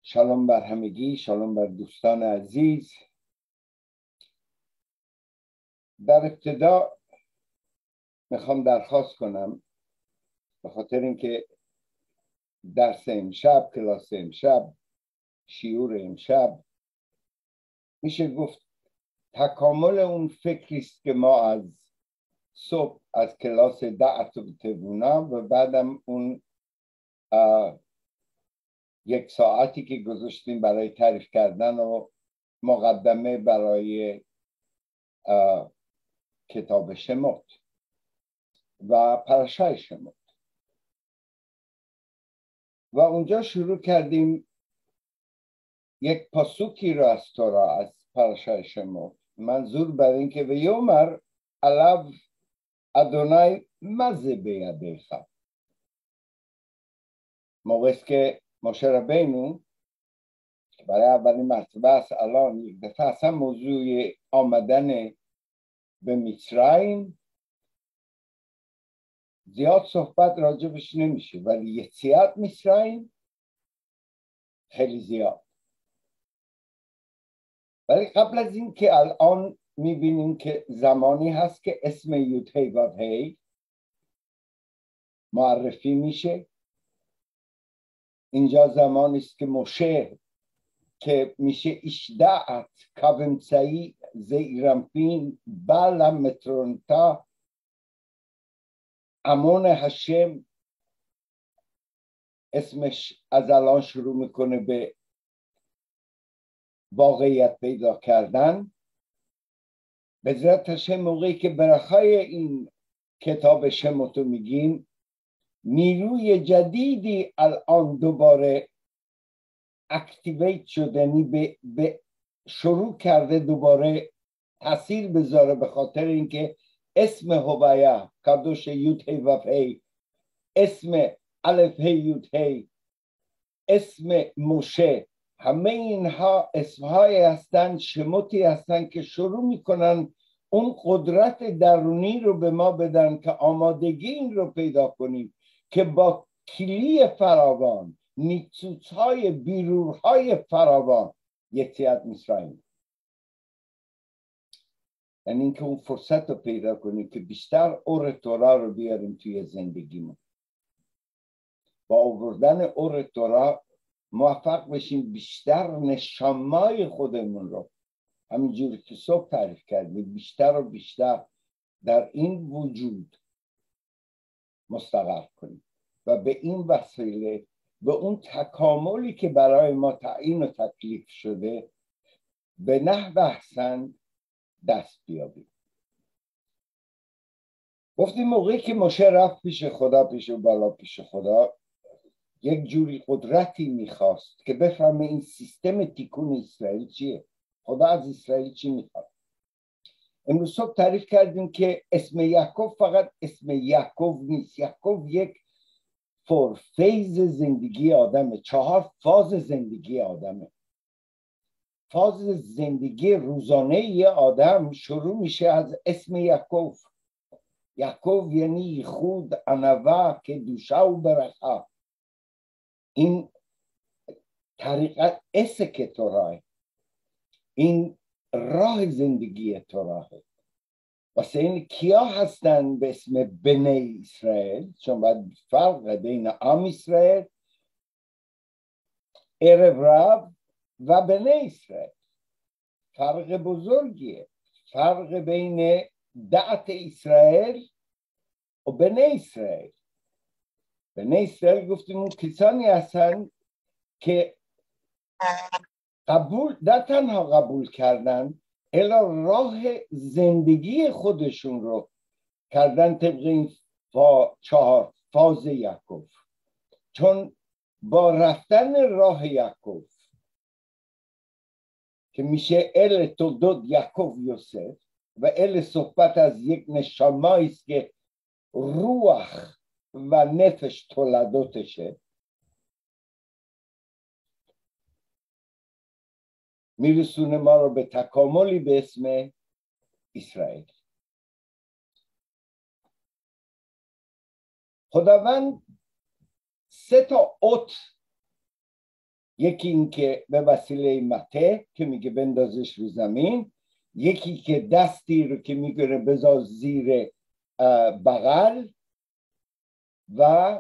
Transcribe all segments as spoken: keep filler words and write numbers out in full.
شالوم بر همگی، شالوم بر دوستان عزیز. در ابتدا میخوام درخواست کنم به خاطر اینکه درس امشب، کلاس امشب، شیور امشب میشه گفت تکامل اون فکری است که ما از صبح از کلاس دعت و تبونا و بعدم اون یک ساعتی که گذاشتیم برای تعریف کردن و مقدمه برای کتاب شموت و پرشای شموت و اونجا شروع کردیم یک پاسوکی را از تورا از پرشای شموت، منظور بر این که و یومر علاو ادونای مزه بیدیخ، موقعی است که موشه ربینو برای اولین مرتبه است الان یک دفعه اصلا موضوع آمدن به مصرعیم زیاد صحبت راجبش نمیشه، ولی یציאת مصرعیم خیلی زیاد. ولی قبل از این که الان میبینیم که زمانی هست که اسم یودهی وادهی معرفی میشه. اینجا زمانی است که موشه که میشه اشدعت کابنسایی زیرمپین بالا مترونتا امون هشم، اسمش از الان شروع میکنه به واقعیت پیدا کردن. به ذات هشم موقعی که برخای این کتاب شموتو میگیم، نیروی جدیدی الان دوباره اکتیویت شدنی به, به شروع کرده دوباره تاثیر بذاره، به خاطر اینکه اسم هویا کادوش یود هی وف هی، اسم الف هی یود هی، اسم موشه، همه اینها اسمهایی هستند، شموتی هستند که شروع میکنن اون قدرت درونی رو به ما بدن که آمادگی این رو پیدا کنیم که با کلی فراوان، نیتسوس‌های بیرورهای فراوان یکیت مصرعیم. یعنی اینکه اون فرصت رو پیدا کنیم که بیشتر اور تورا رو بیاریم توی زندگیمون. با آوردن اور تورا موفق بشیم بیشتر نشامای خودمون رو، همینجوری که صبح تعریف کردیم، بیشتر و بیشتر در این وجود مستقر کنیم و به این وسیله به اون تکاملی که برای ما تعیین و تکلیف شده به نحو احسن دست بیابیم. گفتیم موقعی که موشه رفت پیش خدا، پیش بالا پیش خدا، یک جوری قدرتی میخواست که بفهمه این سیستم تیکون اسرائیل چیه، خدا از اسرائیل چی میخواد. امروز صبح تعریف کردیم که اسم یعقوب فقط اسم یعقوب نیست. یعقوب یک فور فیز زندگی آدمه، چهار فاز زندگی آدمه. فاز زندگی روزانه یه آدم شروع میشه از اسم یعقوب. یعقوب یعنی خود انوا که دوشا و برخا. این طریقت اسک توراه، این راه زندگی توراه. واسه این کیا هستن به اسم بنی اسرائیل؟ چون باید فرق بین عام اسرائیل، عرب رب و بنی اسرائیل. فرق بزرگیه، فرق بین دعت اسرائیل و بنی اسرائیل. بنی اسرائیل گفتیم اون کسانی هستن که قبول، نه تنها قبول کردن، الا راه زندگی خودشون رو کردن طبق این فا چهار فاز یعقوب. چون با رفتن راه یعقوب که میشه ال تولدوت یعقوب یوسف و ال صحبت از یک نشامایی است که روح و نفش تولدوتشه، میرسونه ما رو به تکاملی به اسم اسرائیل. خداوند سه تا اوت یکی این که به وسیله مته که میگه بندازش رو زمین، یکی که دستی رو که میگه بذار زیر بغل و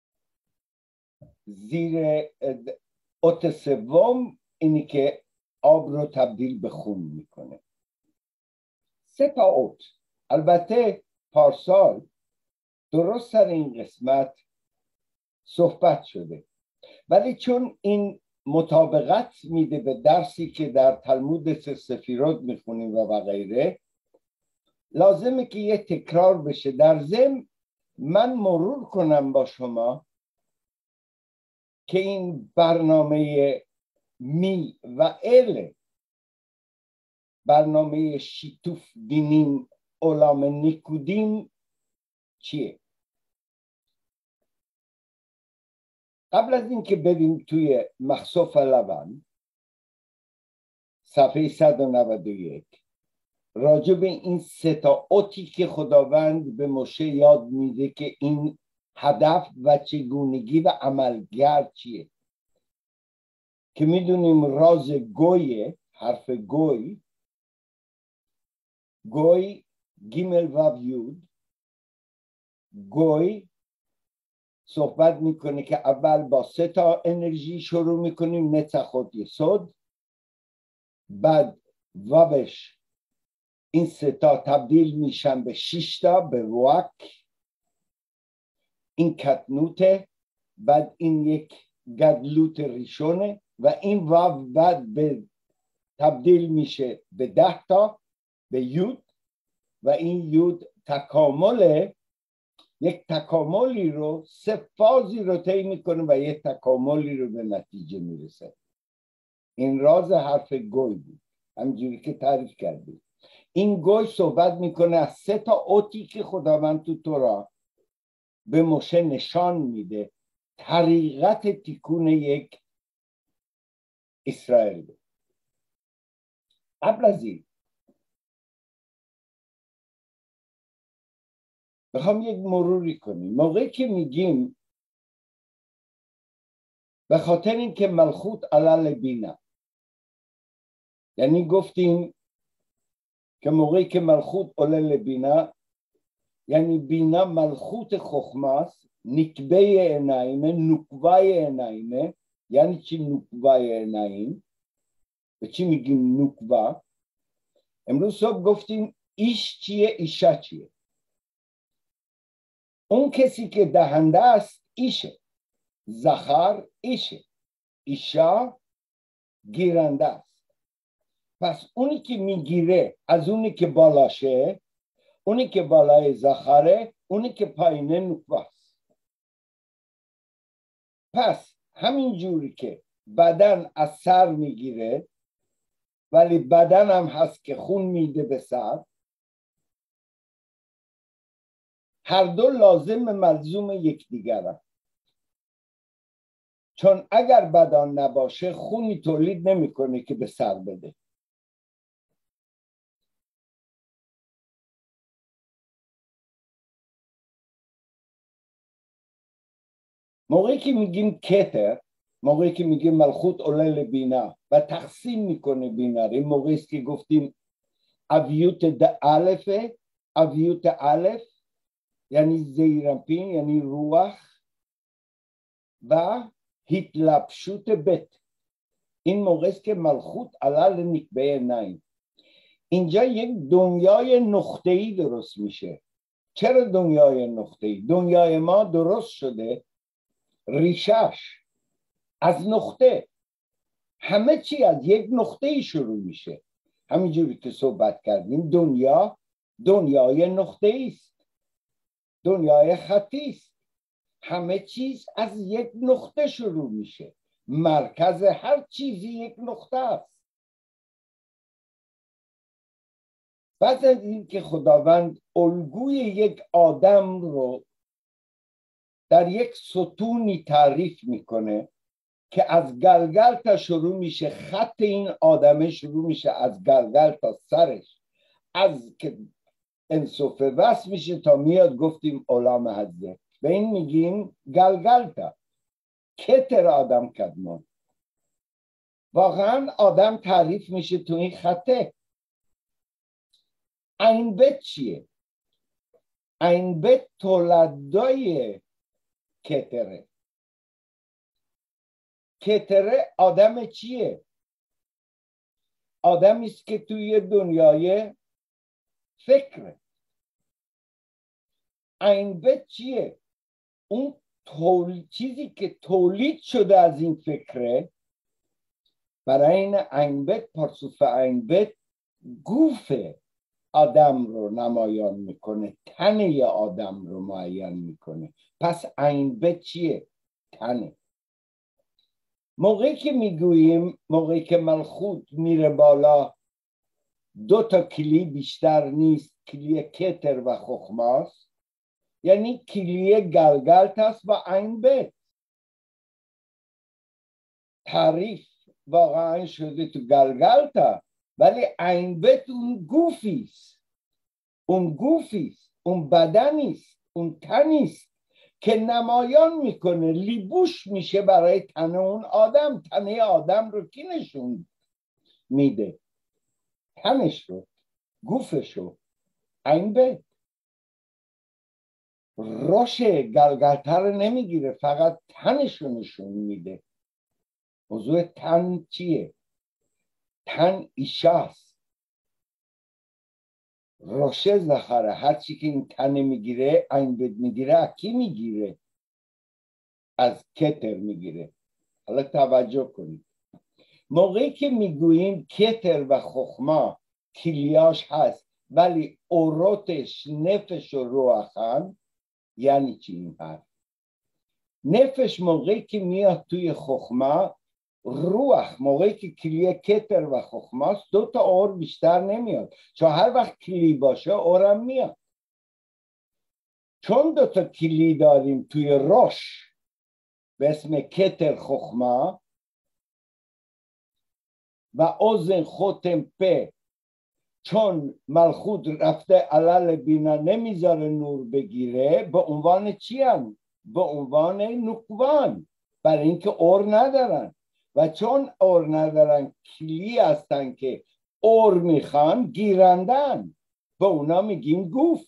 زیر ات سوم اینی که آب رو تبدیل به خون میکنه. سه تا ات. البته پارسال درست سر این قسمت صحبت شده، ولی چون این مطابقت میده به درسی که در تلمود سفیرات میخونیم و غیره، لازمه که یه تکرار بشه. در ضمن من مرور کنم با شما که این برنامه می و ال، برنامه شیتوف دینیم اولام نیکودیم چیه. قبل از این که بریم توی مخصوف لبن صفحه صد و نود و یک، راجع به این سه تا اوتی که خداوند به موشه یاد میده که این هدف و چگونگی و عملگر چیه، که میدونیم راز گوی، حرف گوی، گوی گیمل و یود، گوی صحبت میکنه که اول با سه تا انرژی شروع میکنیم، نتسخوت یسود، بعد وابش این سه تا تبدیل میشن به شش تا، به روک، این کتنوته، بعد این یک گدلوت ریشونه و این واو بعد به تبدیل میشه به ده تا، به یود، و این یود تکامل، یک تکاملی رو، سه فازی رو طی میکنه و یک تکاملی رو به نتیجه میرسه. این راز حرف گوی بود، همجوری که تعریف کردیم. این گوی صحبت میکنه از سه تا اوتی که خداوند تو تورا به موشه نشان میده طریقت تیکون یک اسرائیل. قبل از این بخوام یک مروری کنیم. موقعی که میگیم به خاطر اینکه ملخوت علل بینا، یعنی گفتیم که موقعی که ملخوت علل بینا یعنی بینا ملخوت خخماست، نکبه عینایمه، نکبه عینایمه. یعنی چی نکبه عینایم؟ به چی میگیم نکبه؟ امروز صبح گفتیم ایش چیه، ایشا چیه. اون کسی که دهنده است ایشه، زخر ایشه، ایشا گیرنده است. پس اونی که میگیره از اونی که بالاشه، اونی که بالای زخره، اونی که پایینه نکبه است. پس همین جوری که بدن از سر میگیره ولی بدن هم هست که خون میده به سر، هر دو لازم ملزوم یکدیگرن. چون اگر بدن نباشه خونی تولید نمیکنه که به سر بده. موقعی که میگیم کتر، موقعی که میگیم ملخوت علل بینا و تقسیم میکنه بینا، این موقعی است که گفتیم اویوت د الفه، اویوت الف یعنی زیرمپین، یعنی روح، و هیتلپشوت بت. این موقع است که ملخوت علل نکبه نایم. اینجا یک دنیای نقطه‌ای درست میشه. چرا دنیای نقطه‌ای؟ دنیای ما درست شده ریشش از نقطه، همه چی از یک نقطه‌ای شروع میشه. همینجوری که صحبت کردیم دنیا دنیای نقطه‌ای است، دنیای خطی است. همه چیز از یک نقطه شروع میشه. مرکز هر چیزی یک نقطه است. بعد از این که خداوند الگوی یک آدم رو در یک ستونی تعریف میکنه که از گلگل تا شروع میشه، خط این آدمه شروع میشه از گلگل تا سرش، از که انصف وصل میشه تا میاد گفتیم علام حضه، به این میگیم گلگل تا کتر آدم کدمان. واقعا آدم تعریف میشه تو این خطه. این بیت چیه؟ این بیت تولدای کتره. کتره آدم چیه؟ آدمی است که توی دنیای فکره. این بیت چیه؟ اون تول... چیزی که تولید شده از این فکره. برای این این بیت، پرسوف این بیت گوف آدم رو نمایان میکنه، تنه آدم رو معین میکنه. پس این بیت چیه؟ تنه. موقعی که میگوییم موقعی که ملخوت میره بالا دو تا کلی بیشتر نیست، کلی کتر و خخماست، یعنی کلی گلگلت است و این بیت. تعریف واقعا شده تو گلگلت، ولی این بیت اون گوفیست، اون گوفیست، اون بدنیست، اون تنیست که نمایان میکنه، لیبوش میشه برای تن اون آدم. تنه آدم رو کی نشون میده؟ تنش رو، گوفش رو. این بیت روش گلگلتر رو نمیگیره، فقط تنش رو نشون میده. موضوع تن چیه؟ تن ایشاست، روشه زخاره. هرچی که این تن میگیره این بیت میگیره. از کی میگیره؟ از کتر میگیره. حالا توجه کنید، موقعی که میگوییم کتر و خخما کلیاش هست ولی اوروتش نفش و روحن، یعنی چی این حرف؟ نفش موقعی که میاد توی خخما، روح موقعی که کلیه کتر و خخماست، دو تا اور بیشتر نمیاد، چون هر وقت کلی باشه اورم میاد. چون دو تا کلی داریم توی روش به اسم کتر خخما و اوزن خوتم په، چون ملخوت رفته علل بینا نمیذاره نور بگیره، به عنوان چی هم؟ به عنوان نقوان، برای اینکه اور ندارن. و چون اور ندارن کلی هستن که اور میخوان، گیرندن. به اونا میگیم گوف.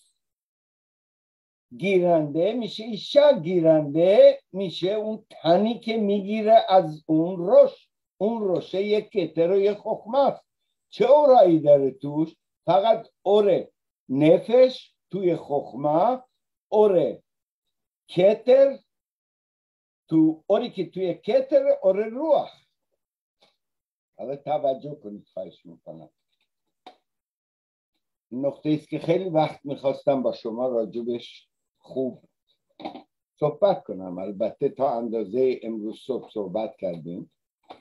گیرنده میشه ایشا، گیرنده میشه اون تنی که میگیره از اون روش. اون روشه یک کتر و یک خخمه. چه اورایی داره توش؟ فقط اور نفش توی خخمه، اور کتر تو، اوری که توی کتر اور روح. حالا توجه کنید، خواهش میکنم. این نقطه است که خیلی وقت میخواستم با شما راجبش خوب صحبت کنم. البته تا اندازه امروز صبح صحبت کردیم،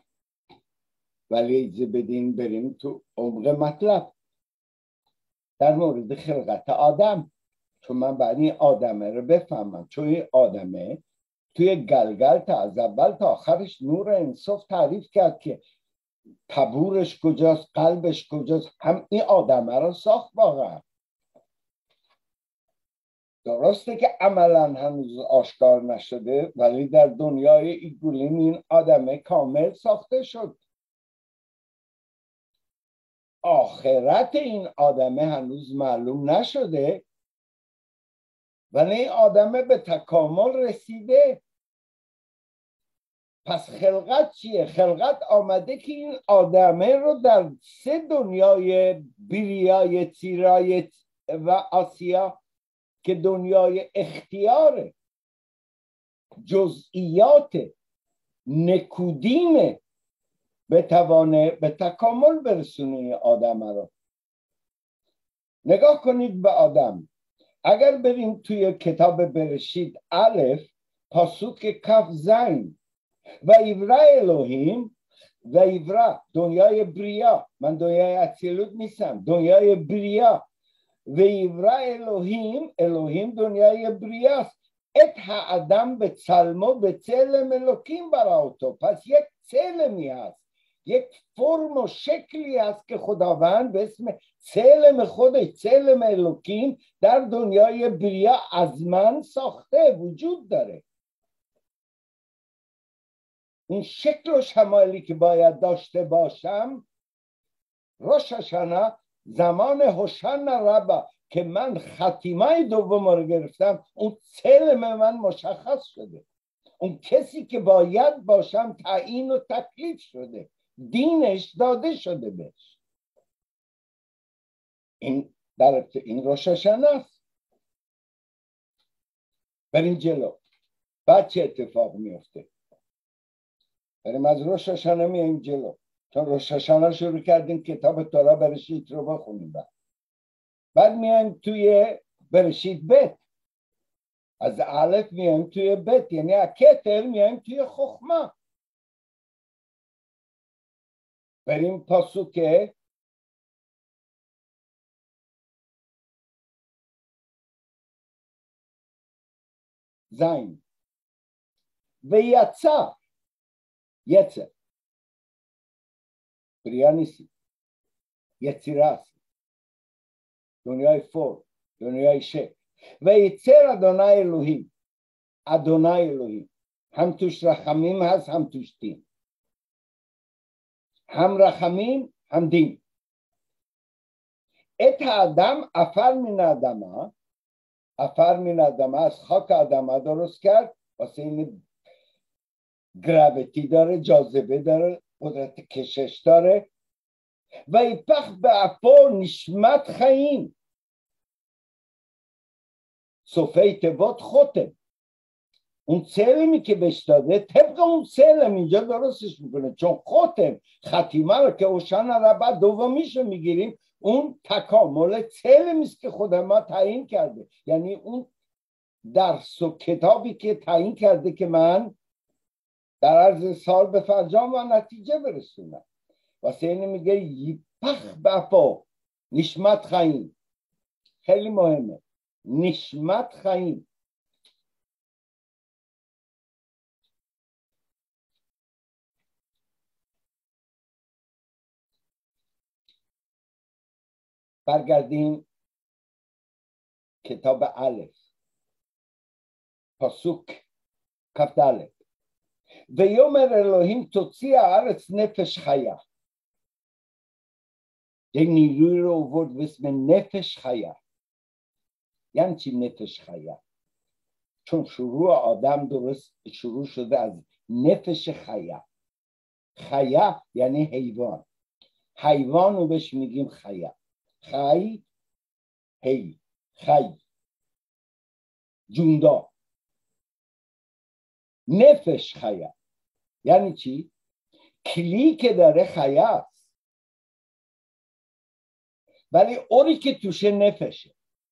ولی اجازه بدین بریم تو عمق مطلب در مورد خلقت آدم، چون من بعد این آدمه رو بفهمم. چون این آدمه توی گلگل تا از اول تا آخرش نور انصاف تعریف کرد که تبورش کجاست، قلبش کجاست. هم این آدمه رو ساخت واقعا. درسته که عملا هنوز آشکار نشده، ولی در دنیای ایگولین این آدمه کامل ساخته شد. آخرت این آدمه هنوز معلوم نشده، ولی این آدمه به تکامل رسیده. پس خلقت چیه؟ خلقت آمده که این آدمه رو در سه دنیای بیریای، تیرای و آسیا که دنیای اختیاره، جزئیات نکودیمه، بتوانه به تکامل برسونه آدم رو. نگاه کنید به آدم. اگر بریم توی کتاب برشید الف پاسوک کف زین و ایورا الوهیم، و ایورا دنیای بریا، من دنیای اتیلوت نیستم، دنیای بریا. و ایورا الوهیم، الوهیم دنیای بریاست. ات آدم به چلمو به چلم الوکیم براوتو. پس یک چلمی هست، یک فرم و شکلی هست که خداوند به اسم چلم خودش، چلم الوکیم، در دنیای بریا از من ساخته، وجود داره. اون شکل و شمالی که باید داشته باشم، روش هاشانا زمان هوشان ربا که من ختیمه دوم رو گرفتم، اون سلم من مشخص شده، اون کسی که باید باشم تعیین و تکلیف شده، دینش داده شده بهش. این در این روش هاشانا است. بریم جلو. بعد چه اتفاق میفته؟ بریم از روش هاشانا میایم جلو، چون روش هاشانا شروع کردیم کتاب تورا برشید رو بخونیم. بعد بعد میایم توی برشید بت، از الف میایم توی بت، یعنی از کتر میایم توی خخمه. بریم پاسوک زین و یتسا یتسه بریا نیستی، یتسیره است، دنیای فور، دنیای شک. و یتسر ادونای الوهیم، ادونای الوهیم هم توش رحمیم هست هم توش دین، هم رحمیم هم دین. ات آدم افر من آدمه، افر من آدمه از خاک آدمه درست کرد، واسه این گراویتی داره، جاذبه داره، قدرت کشش داره. و ایپخ به افور نشمت خییم صفحه تباد خوته، اون سلمی که بهش داده طبق اون سلم اینجا درستش میکنه، چون خوتم ختیمه رو که اوشان رو بعد دومیشو میگیریم، اون تکامل سلمی است که خود ما تعیین کرده، یعنی اون درس و کتابی که تعیین کرده که من در عرض سال به فرجام و نتیجه برسونم. واسه اینه میگه یپخ بفا نشمت خییم، خیلی مهمه، نشمت خییم. برگردیم کتاب الف پاسوک کفت الف. و یومر الهیم توصی عرص نفش خیا، یک نیروی رو آورد به اسم نفش خیا. یعنی چی نفش خیا؟ چون شروع آدم درست شروع شده از نفش خیا. خیا یعنی حیوان، حیوان رو بهش میگیم خیا. خی هی خی جوندا. نفش خیا یعنی چی؟ کلی که داره خیا است، ولی اوری که توشه نفشه.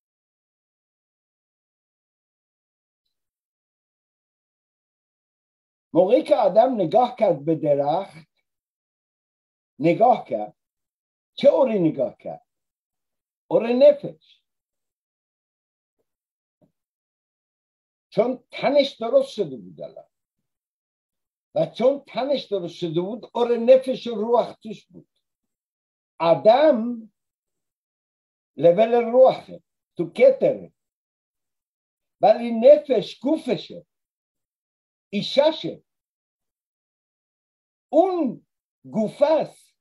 موقعی که آدم نگاه کرد به درخت، نگاه کرد، چه اوری نگاه کرد؟ اور نفش. چون تنش درست شده بود الان، و چون تنش درست شده بود اور نفش و روح توش بود. آدم لول روحه، تو کتره، ولی نفش گوفشه، ایششه. اون گوفه است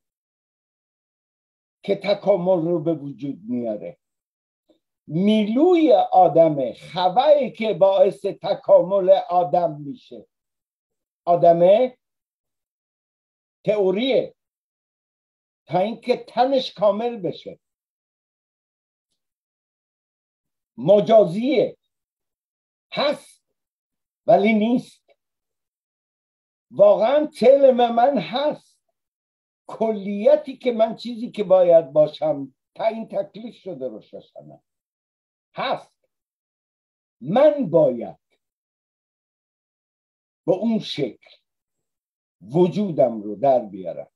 که تکامل رو به وجود میاره. میلوی آدمه، خوایی که باعث تکامل آدم میشه. آدمه تئوریه تا اینکه تنش کامل بشه. مجازیه، هست ولی نیست. واقعا تلم من هست، کلیتی که من چیزی که باید باشم تا این تکلیف شده رو ششنم هست. من باید به اون شکل وجودم رو در بیارم.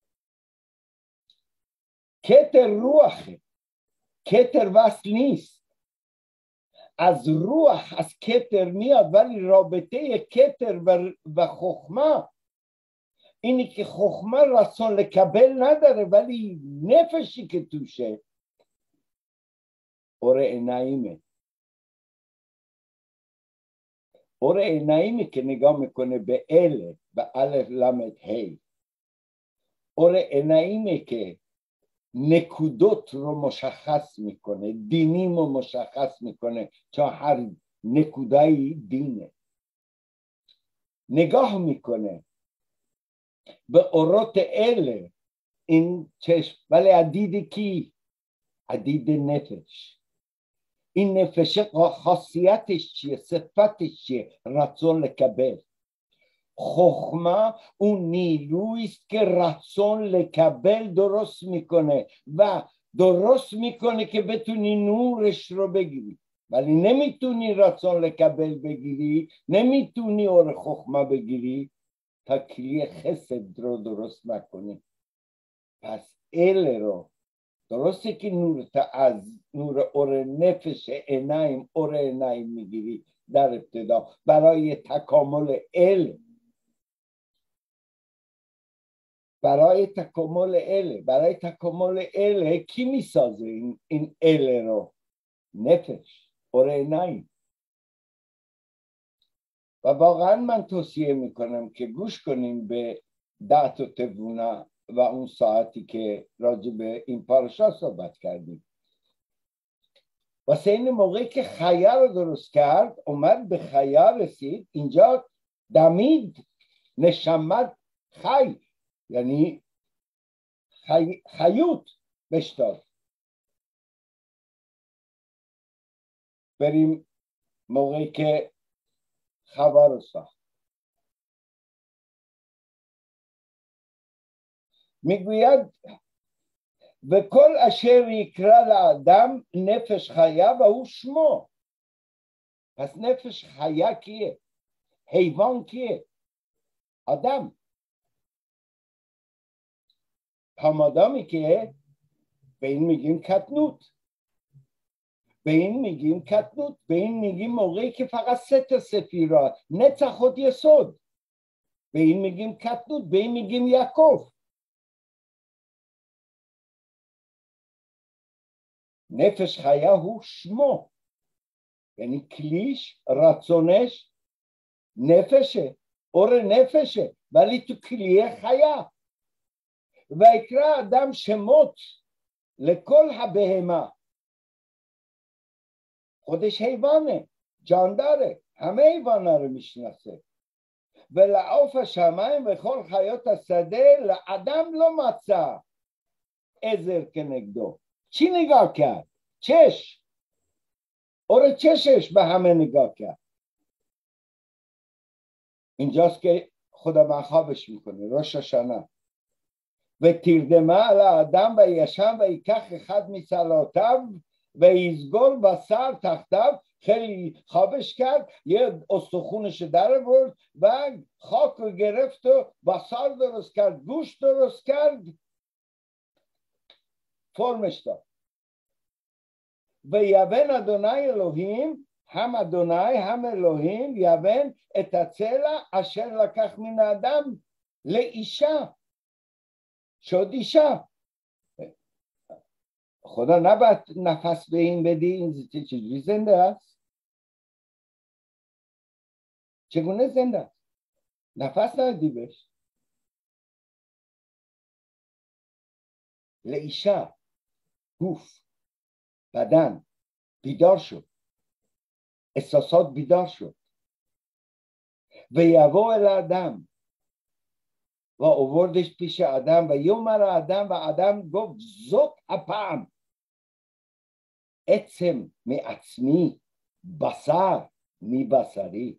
کتر روحه، کتر وصل نیست. از روح از کتر میاد، ولی رابطه کتر و, و خخمه اینی که خخمه رسول کبل نداره، ولی نفشی که توشه اور نعیمه. اور عیناییمی که نگاه میکنه به ال و الف لامت هی، اور عیناییمی که نکودوت رو مشخص میکنه، دینیم رو مشخص میکنه، چون هر نکودایی دینه. نگاه میکنه به اوروت ال این چشم، ولی عدید کی؟ عدید نفش. این نفش خاصیتش چیه؟ صفتش چیه؟ رسول لکبل. خخمه اون نیرویست که رسول لکبل درست میکنه و درست میکنه که بتونی نورش رو بگیری، ولی نمیتونی رسول لکبل بگیری، نمیتونی اور خخمه بگیری تا کلی خسد رو درست نکنی. پس ال رو درسته که نور تا از نور اور نفش عینیم اور عینیم میگیری در ابتدا برای تکامل ال، برای تکامل ال برای تکامل ال کی میسازه این این ال رو؟ نفش اور عینیم. و واقعا من توصیه میکنم که گوش کنیم به ده تا تبونه و اون ساعتی که راجع به این پاراشا صحبت کردیم. واسه این موقعی که خیال رو درست کرد اومد به خیال رسید، اینجا دمید نشمت خی، یعنی خی... خیوط بشتاد. بریم موقعی که خبر رو ساخت. میگوید و کل اشر יקרא לאדם نفش خیا و او شما. پس نفش خیا کیه؟ حیوان کیه؟ آدم. همادامی که به این میگیم کتنوت، به این میگیم کتنوت، به این میگیم موقعی که فقط سه تا سفیرات نت خود یسود، به این میگیم کتنوت، به این میگیم یعقوب. نفش خیا هو شما، یعنی کلیش رצונش نفشه، اور نفشه، ولی تو کلیه خیا. و יקרא אדם שמות לכל הבהמה. خودش حیوانه، جانداره، همه حیوانه رو میشناسه. و لعوف الشمیم و כל חיות השדה לאדם לא מצא עזر כנגדו. چی نگاه کرد؟ چش. اور چشش به همه نگاه کرد. اینجاست که خدا مخابش میکنه روش هاشانه. و تیردمه علی آدم و یشم و یکخ خد میسلاتم و ایزگل و سر تختم، خیلی خوابش کرد، یه استخونش در برد و خاک رو گرفت و بسار درست کرد، گوش درست کرد، فرمش داد. و یون ادونای الوهیم، هم ادونای هم الوهیم یون اتצלע אשר לקח מן האדם לאישה. شد ایشا. خدا نباید نفس به این بدی، این چجوری زنده است؟ چگونه زنده است؟ نفس ندی بهش. لایشا، گوف، بدن بیدار شد، احساسات بیدار شد. و یوو الادم، و آوردش پیش آدم و یومر آدم و آدم گفت زود اپام اتسم می اتسمی بسر می بسری.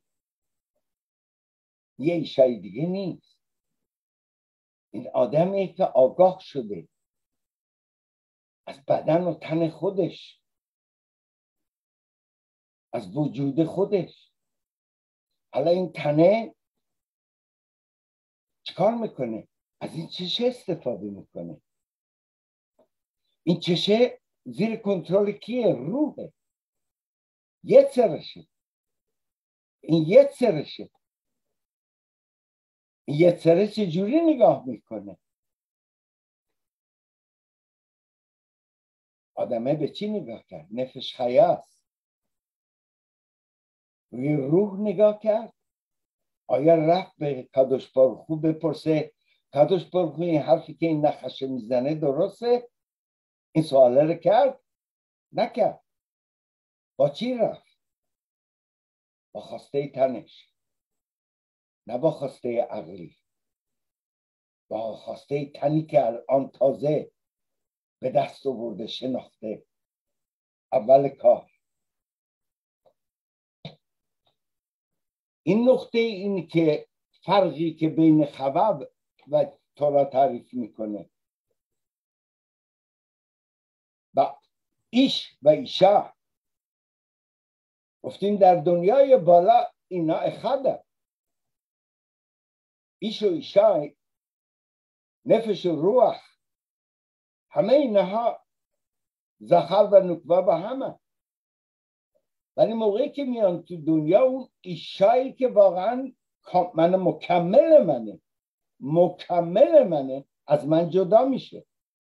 یه ایشای دیگه نیست، این آدمی که آگاه شده از بدن و تن خودش، از وجود خودش. حالا این تنه چیکار میکنه؟ از این چشه استفاده میکنه. این چشه زیر کنترل کیه؟ روحه، یتسرشه. این یتسرشه. این یتسره چجوری نگاه میکنه؟ آدمه به چی نگاه کرد؟ نفش خیاست. روی روح نگاه کرد؟ آیا رفت به قدوش بارخو بپرسه قدوش بارخو این حرفی که این نخشه میزنه درسته؟ این سواله رو کرد؟ نکرد. با چی رفت؟ با خواسته تنش، نه با خواسته عقلی، با خواسته تنی که الان تازه به دست آورده، شناخته. اول کار این نقطه این که فرقی که بین خبب و تورا تعریف میکنه و ایش و ایشا، گفتیم در دنیای بالا اینا اخده، ایش و ایشا، نفس و روح، همه اینها زخر و نکبه به همه. ولی موقعی که میان تو دنیا، اون ایشایی که واقعا من مکمل منه مکمل منه از من جدا میشه،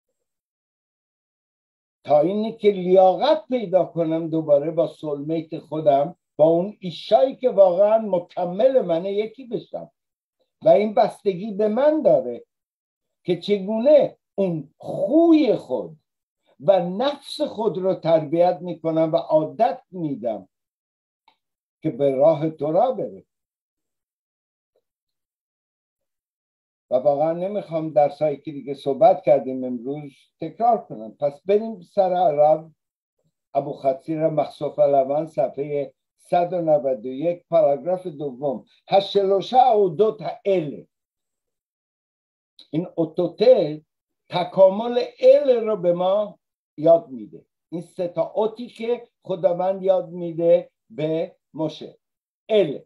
تا اینی که لیاقت پیدا کنم دوباره با سولمیت خودم، با اون ایشایی که واقعا مکمل منه یکی بشم. و این بستگی به من داره که چگونه اون خوی خود و نفس خود رو تربیت میکنم و عادت میدم که به راه تورا بره. و واقعا نمیخوام درسایی که دیگه صحبت کردیم امروز تکرار کنم. پس بریم سر عرب ابو خطیر مخصوف لبن صفحه صد و نود و یک پاراگراف دوم. هشلوشه او دو تا ال، این اوتوته تکامل ال رو به ما یاد میده. این سه تا اوتی که خداوند یاد میده به موشه. ال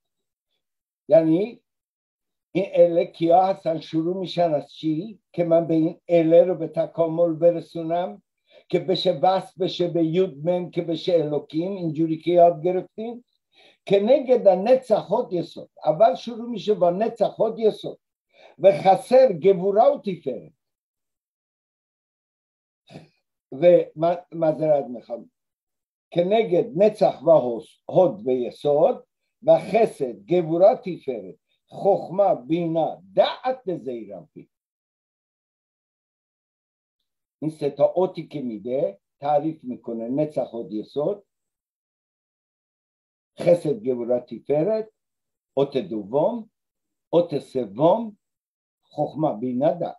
یعنی این ال کیا هستن؟ شروع میشن از چی؟ که من به این ال رو به تکامل برسونم که بشه وصل بشه به یود مم که بشه الوکیم، اینجوری که یاد گرفتیم. که نگه نتسا خود یسود، اول شروع میشه با نتسا خود یسود و خسر گبورا و تیفره. و مذارت میخوام که نگه نتسخ و هود به یسود و خسر گبورا تیفره خخمه بینا دعت زیرم پی. این سه تا اوتی که میده تعریف میکنه نتسخ خود یسود، خسر گبورا تیفره، اوت دوم، اوت سوم خخمه بینا دعت.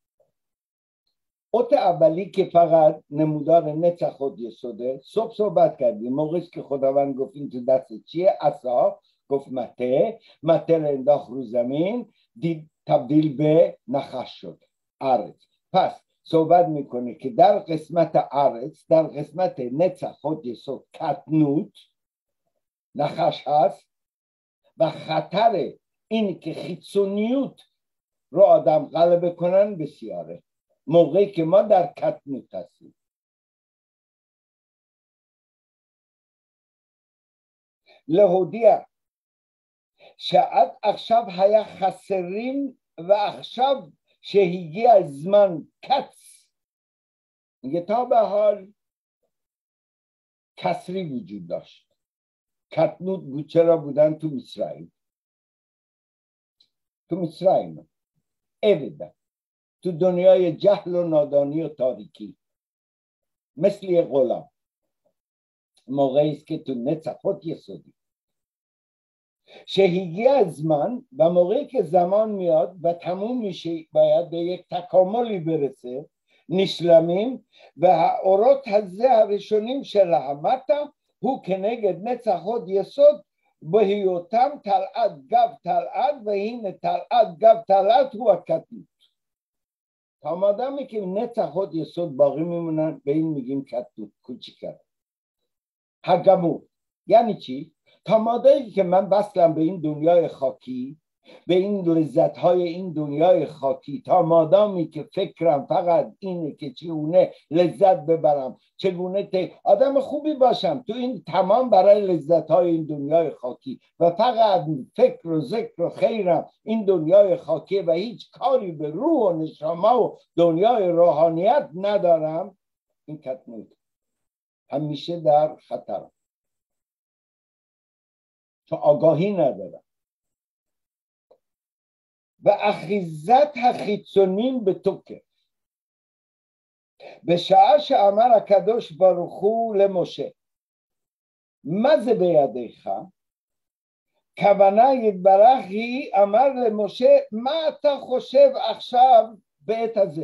اوت اولی که فقط نمودار نتسخ خود یسوده، صبح صحبت کردیم. موقعی که خداوند گفت این تو دست چیه؟ عصا. گفت مته، مته رو انداخت رو زمین، دید تبدیل به نخش شد، ارز. پس صحبت میکنه که در قسمت ارز، در قسمت نتسخ خود یسود کتنوت نخش هست و خطر این که خیتسونیوت رو آدم غلبه کنن بسیاره موقعی که ما در کتنوت هستیم. להודיע שעד עכשיו היה חסרים ועכשיו שהגיע הזמן קץ. میگه تا به حال کسری وجود داشت. کتنوت بود. چرا بودن تو مصرعیم؟ تو مصرعیم عبدن، تو دنیای جهل و نادانی و تاریکی، مثل یه غلام. موقعی است که تو نتسخ خود یسودی شهیگی از من، و موقعی که زمان میاد و تموم میشه باید به یک تکاملی برسه نشلمیم و اورات هزه هرشونیم شلحمتا هو کنگد نتسخ خود یسود بهیوتم تلعت گف تلعت و این تلعت گف تلعت هو کتنوت. تا مادمی که نتسخ خود یسود باقی میمونن به این میگیم کتنوت، کوچیکه. هگمو یعنی چی؟ تا مادمی که من وصلم به این دنیای خاکی، به این لذت‌های این دنیای خاکی، تا مادامی که فکرم فقط اینه که چگونه لذت ببرم، چگونه ت... آدم خوبی باشم تو این تمام برای لذت‌های این دنیای خاکی و فقط فکر و ذکر و خیرم این دنیای خاکی و هیچ کاری به روح و نشامه و دنیای روحانیت ندارم، این کتنوت همیشه در خطر. چون آگاهی ندارن. و اخیزت החיצונים בתוקף בשעה שאמר הקדוש ברוך הוא למשה מה זה בידיך? כוונה יתברך היא אמר למשה מה אתה חושב עכשיו בעת הזה?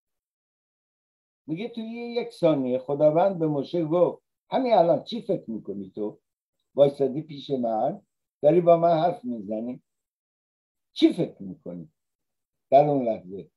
میگه توی یک ثانیه خداوند به مشه گفت همین الان چی فکر میکنی تو؟ وایسادی پیش من داری با من حرف میزنی؟ چی فکر میکنی در اون لحظه؟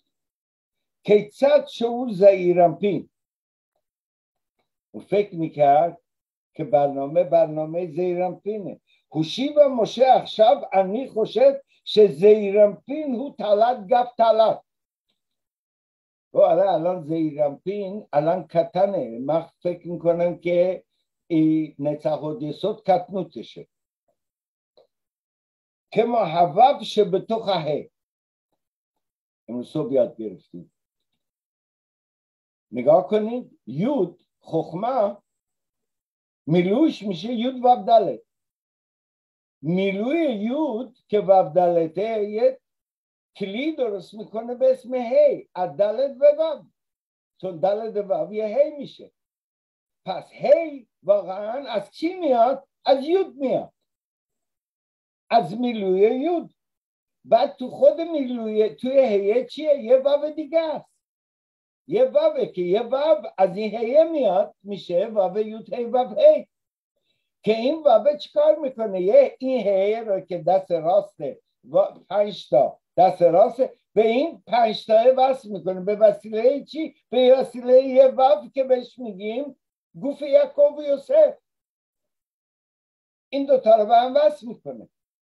کیצד שהוא זעיר אנפין הוא فکر میکرد که برنامه برنامه זעיר אנפינه. הושיב משה עכשיו אני חושב שזעיר אנפין הוא תלת גב תלת. و الان זעיר אנפין الان קטנه. من فکر میکنم که נצח עוד יסוד קטנותشه. כמו הוו שבתוך הה. امروز صبح یاد گرفتیم. نگاه کنید یود خخمه میلوش میشه یود و دلت. میلوی یود که و دلته یه کلی درست میکنه به اسم هی از دلت و و چون دلت و و یه هی میشه. پس هی واقعا از چی میاد؟ از یود میاد. از میلوی یود. بعد تو خود میلوی توی هیه چیه؟ یه واو دیگه است. یه واوه که یه واو از این هیه میاد میشه واو یود هی واو هی که این واو چیکار میکنه؟ یه این هیه رو که دست راسته پنج تا دست راسته به این پنج تا وصل میکنه. به وسیله چی؟ به وسیله یه واو که بهش میگیم گوف یعقوب و یوسف. این دوتا رو به هم وصل میکنه.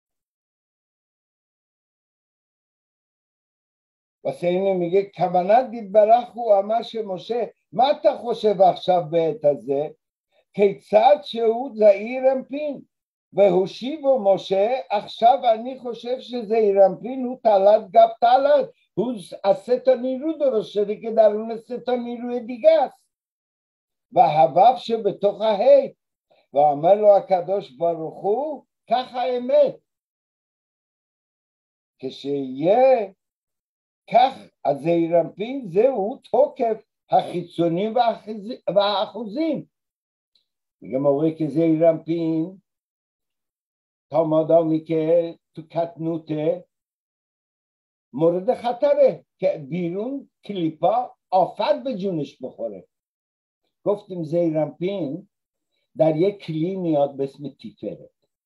واسه اینه میگه כוונת יתברך הוא אמר שמשה מה אתה חושב עכשיו בעת הזה? כיצד שהוא זעיר אנפין והושיבו משה עכשיו אני חושב שזעיר אנפין הוא תלת גב תלת. הוא עשה את הנירוי דורש שלי כדרון עשה את הנירוי דיגס והוו שבתוך ההי ואמר לו הקדוש ברוך הוא ככה האמת כשיהיה כך הזעיר אנפין זהו תוקף החיצונים והאחוזים. میگه موقعی که زعیر انپین تا مادامی که تو کتنوته مورد خطره که بیرون کلیپا آفت به جونش بخوره. گفتیم زعیر انپین در یک کلی میاد به اسم تیفرت.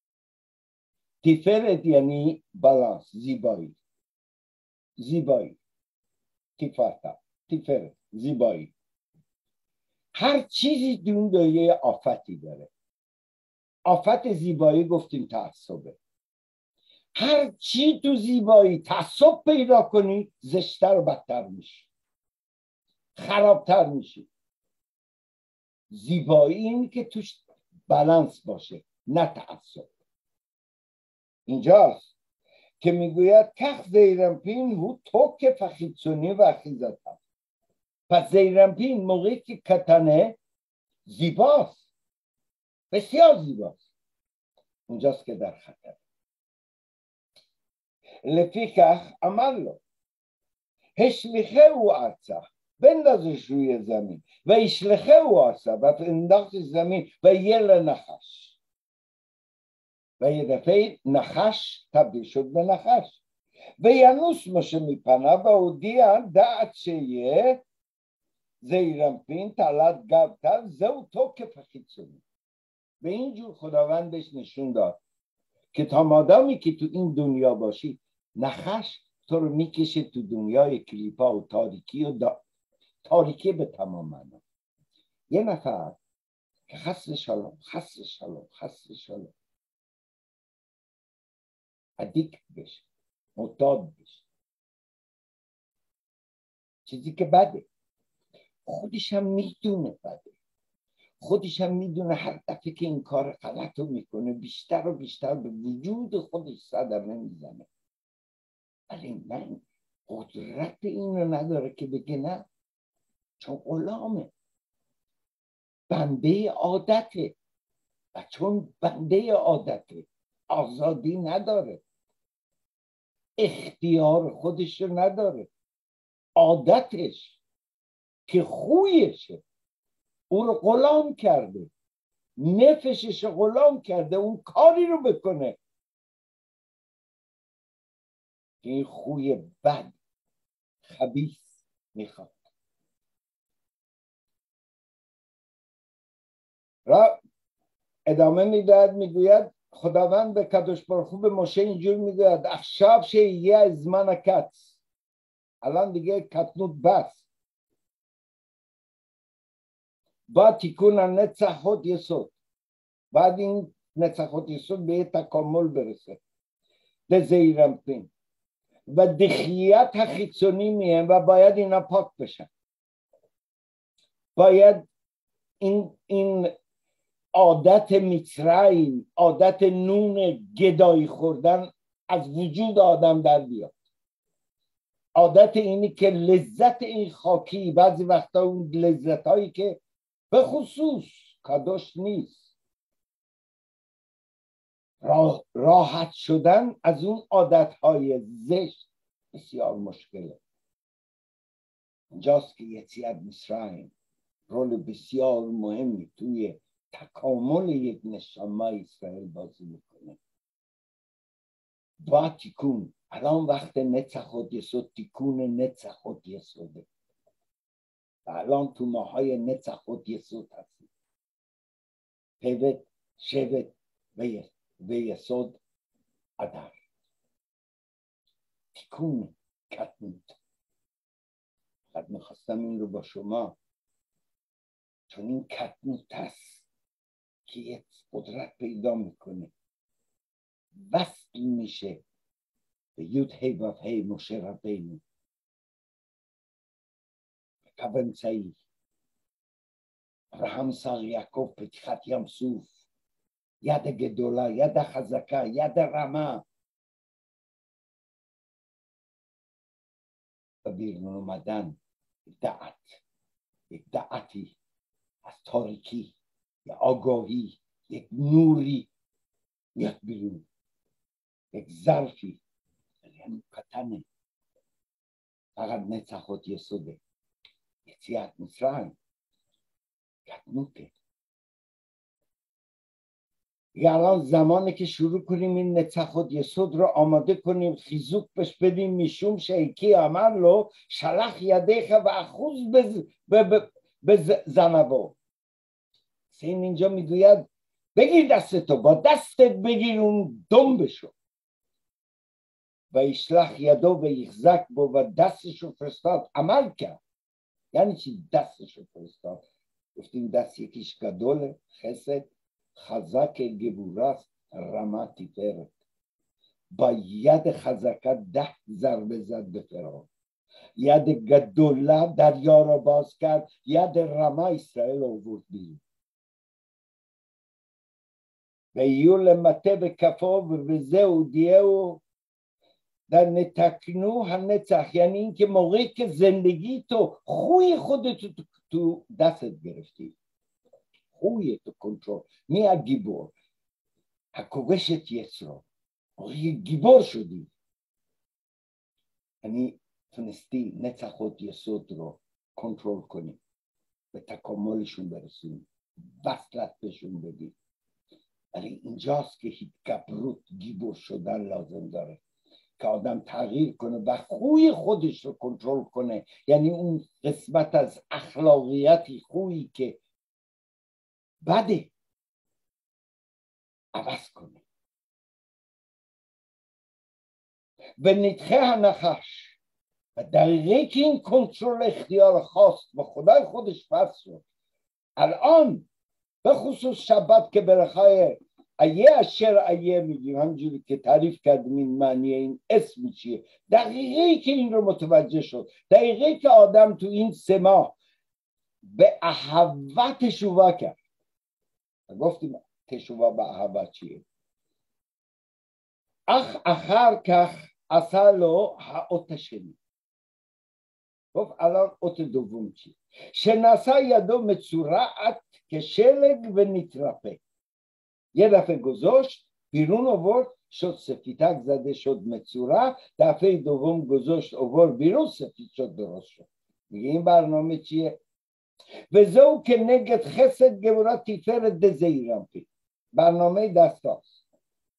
تیفرت یعنی بالانس، زیبایی. زیبایی تیفرتا تیفرت زیبایی. هر چیزی دون دایه آفتی داره. آفت زیبایی گفتیم تعصبه. هر چی تو زیبایی تعصب پیدا کنی زشتر و بدتر میشی، خرابتر میشی. زیبایی اینی که توش بالانس باشه نه تعصب. اینجاست که میگوید کخ زعیر انپین هو توکف החיצוני ואחיזתם. پس زعیر انپین موقعی که کتنه زیباست، بسیار زیباست، اونجاست که در خطر. لفیکخ אמר לו השליכהו ארצה בנדזש روی زمین و ישלחהו ארצה و انداختش زمین و یه لنخش و یه دفعه نخش تبدیل شد به نخش و ינוס משה מפניו והודיע דעת שיהיה زعیر انپین تلت گب تل زو توکف החיצוני. به اینجور خداوند بهش نشون داد که تا مادامی که تو این دنیا باشی نخش تو رو میکشه تو دنیای کلیپا و تاریکی و دا... تاریکی به تمام معنا. یه نفر که خسر شالم خسر شالم خسر شالم ادیکت بشه، معتاد بشه، چیزی که بده، خودش هم میدونه بده، خودش هم میدونه هر دفعه که این کار غلط رو میکنه بیشتر و بیشتر به وجود خودش صدمه میزنه. ولی من قدرت این رو نداره که بگه نه، چون غلامه، بنده عادته و چون بنده عادته آزادی نداره، اختیار خودش رو نداره، عادتش که خویشه او رو غلام کرده، نفسش رو غلام کرده اون کاری رو بکنه که این خوی بد خبیث میخواد. را ادامه میدهد، میگوید خداوند به کدوش بارخ hu به موشه اینجور میگوید עכשיו שיהיה זמן הקץ. الان دیگه کتنوت بس. با تیکون نצחות یسود، بعد این نצחות یسود به تکامل برسه، به زیرمپین و دخیت חיצוני میه و باید اینا پاک بشن. باید این این عادت مصرعی، عادت نون گدایی خوردن از وجود آدم در بیاد. عادت اینی که لذت این خاکی، بعضی وقتا اون لذت هایی که به خصوص کادوش نیست، راحت شدن از اون عادت های زشت بسیار مشکله. اینجاست که یتیت مصرعی رول بسیار مهمی توی تکامل یک نشامه اسرائیل بازی میکنه. با تیکون، الان وقت نצחות یسود، تیکون نצחות یسوده و الان تو ماهای نצחות یسود هستیم. پوت، شوت و یسود ادر، تیکون کتنوت. فقط میخواستم این رو با شما، چون این کتنوت هست که یک قدرت پیدا میکنه، وصل میشه به یود هی وف هی موشه ربینو، کبن سعی ابراهام ساق یعقوب پتیخت یم سوف، ید گدولا، ید خزکه، ید رمه و بیرون اومدن دعت، یک دعتی از تاریکی، یک آگاهی، یک نوری میاد بیرون، یک ظرفی، یعنی کتنه. فقط نצחות یسوده، یتیت مصرعی کتنوته. یه الان زمانه که شروع کنیم این نצחות یسود رو آماده کنیم، خیزوک بش بدیم، میشوم شیکی عمل رو شلخ یدیخ و اخوز به زنبو. سین اینجا میگوید بگیر دستتو، با دستت بگیر اون دم بشو و اشلخ یدو و یخزک بو و دستشو فرستاد، عمل کرد. یعنی چی دستشو فرستاد؟ گفتیم دست یکیش گدوله، خسد، خزک گبورست، رمه تیفرت. با ید خزکه ده ضربه زد به فرعون، ید گدوله دریا را باز کرد، ید رمه اسرائیل آورد بیرون. و یول مته به کفا و وزه و دیه و در نتکنو هم نצח، یعنی این که موقعی که زندگی تو خوی خودتو تو, تو دستت گرفتی، خوی تو کنترل می اگیبور حکوشت یسرو، موقعی گیبور شدی، یعنی تونستی نצחות یسود رو کنترل کنی، به تکاملشون برسونی، وصلت بهشون بدی. ولی اینجاست که هیچ گبروت، گیبور شدن لازم داره که آدم تغییر کنه و خوی خودش رو کنترل کنه، یعنی اون قسمت از اخلاقیتی، خویی که بده، عوض کنه. به نتخه هنخش، و دقیقه که این کنترل اختیار خواست و خدای خودش فرض شد، الان به خصوص شبت که برخای ایه اشر ایه میگیم، همجوری که تعریف کردیم این معنی این اسم چیه، دقیقه که این رو متوجه شد، دقیقه که آدم تو این سه ماه به احوت تشووا کرد. گفتیم تشووا به احوت چیه؟ اخ اخر کخ اصلو هاوت شنی. گفت الان اوت دوم چیه؟ شناسا یدو مصورعت که شلگ و نیترفه، یه دفعه گذاشت بیرون آورد، شد سفیدک زده شد مصوره، دفعه دوم گذاشت آورد بیرون، سفید شد، درست شد. میگه این برنامه چیه؟ و زو که نگت خسد گورا تیفر دزیرم پی، برنامه دست هاست.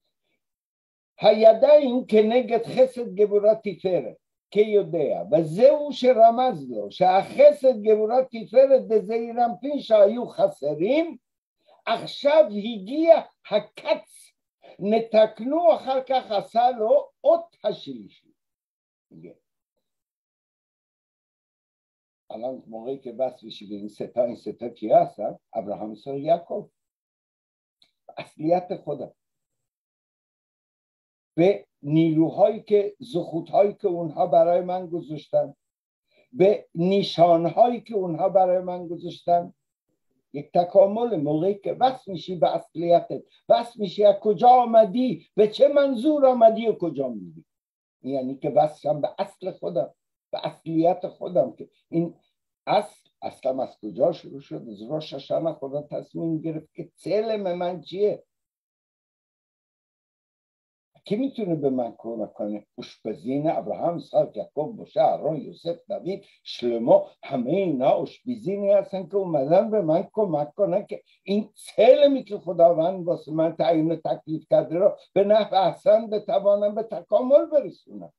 هیده این که نگت خسد گورا تیفره که یوده و زو شرمز لو شه خسد گورا تیفر دزیرم پی شایو خسریم עכשיו הגיע הקץ, נתקנו אחר כך עשה לו אות השלישי. الان موقعی که بس بشی به این ستا این ستا کی هستن؟ ابراهام، اسحاق، یعقوب. اصلیت خدا به نیروهایی که زخوتهایی که اونها برای من گذاشتن، به نیشانهایی که اونها برای من گذاشتن، یک تکامل. موقعی که وصل میشی به اصلیتت، وصل میشی از کجا آمدی، به چه منظور آمدی و کجا میری، یعنی که وصلم به اصل خودم، به اصلیت خودم. که این اصل اصلا از کجا شروع شد؟ از روش هاشانه خدا تصمیم گرفت که علم من چیه. کی میتونه به من کمک کنه؟ اشپزین ابراهام، اسحاق، یعقوب، موسی، آرون، یوسف، داوید، شلمو، همه اینا اشپزینی هستن که اومدن به من کمک کنن که این علمی که خداوند واسه من تعیین تکلیف کرده رو به نحو احسن بتوانم به تکامل برسونم.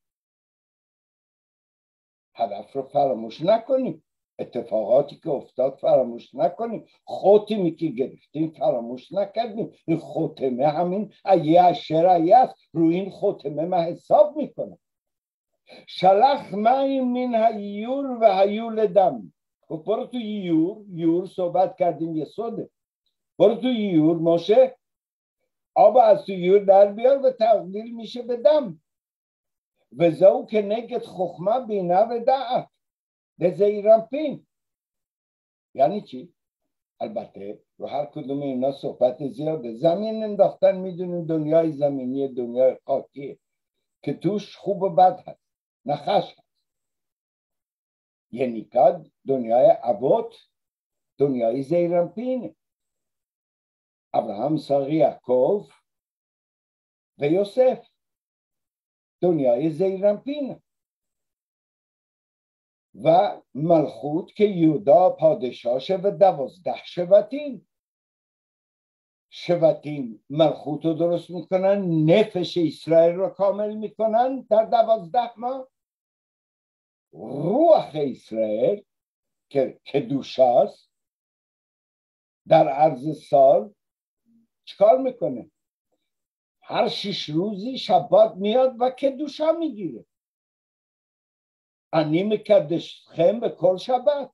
هدف رو فراموش نکنیم، اتفاقاتی که افتاد فراموش نکنیم، ختمی که گرفتیم فراموش نکردیم. این ختمه همین ایه اشرعیه است، روی این ختمه من حساب میکنم. شلخ مای من هیور و هیول دم. خب برو تو یور، یور صحبت کردیم یه صده، برو تو یور ماشه آب از تو یور در بیار و تبدیل میشه به دم. و زو که نگت خخمه بینه و دعت دزیرم پین. یعنی چی؟ البته رو هر کدوم اینا صحبت زیاده. زمین انداختن میدونیم دنیای زمینی، دنیای خاکیه که توش خوب و بد هست، نخش هست. یعنی که دنیای عبود، دنیای زیرم پینه. ابراهام، اسحاق، یعقوب و یوسف دنیای زیرم پینه. و ملخوت که یودا پادشاهشه و دوازده شبتین. شبتین ملخوت رو درست میکنن، نفش اسرائیل رو کامل میکنن در دوازده ماه. روح اسرائیل که کدوش هست در عرض سال چکار میکنه؟ هر شش روزی شبات میاد و کدوشا میگیره. انی مکدش خیم به کل شبات.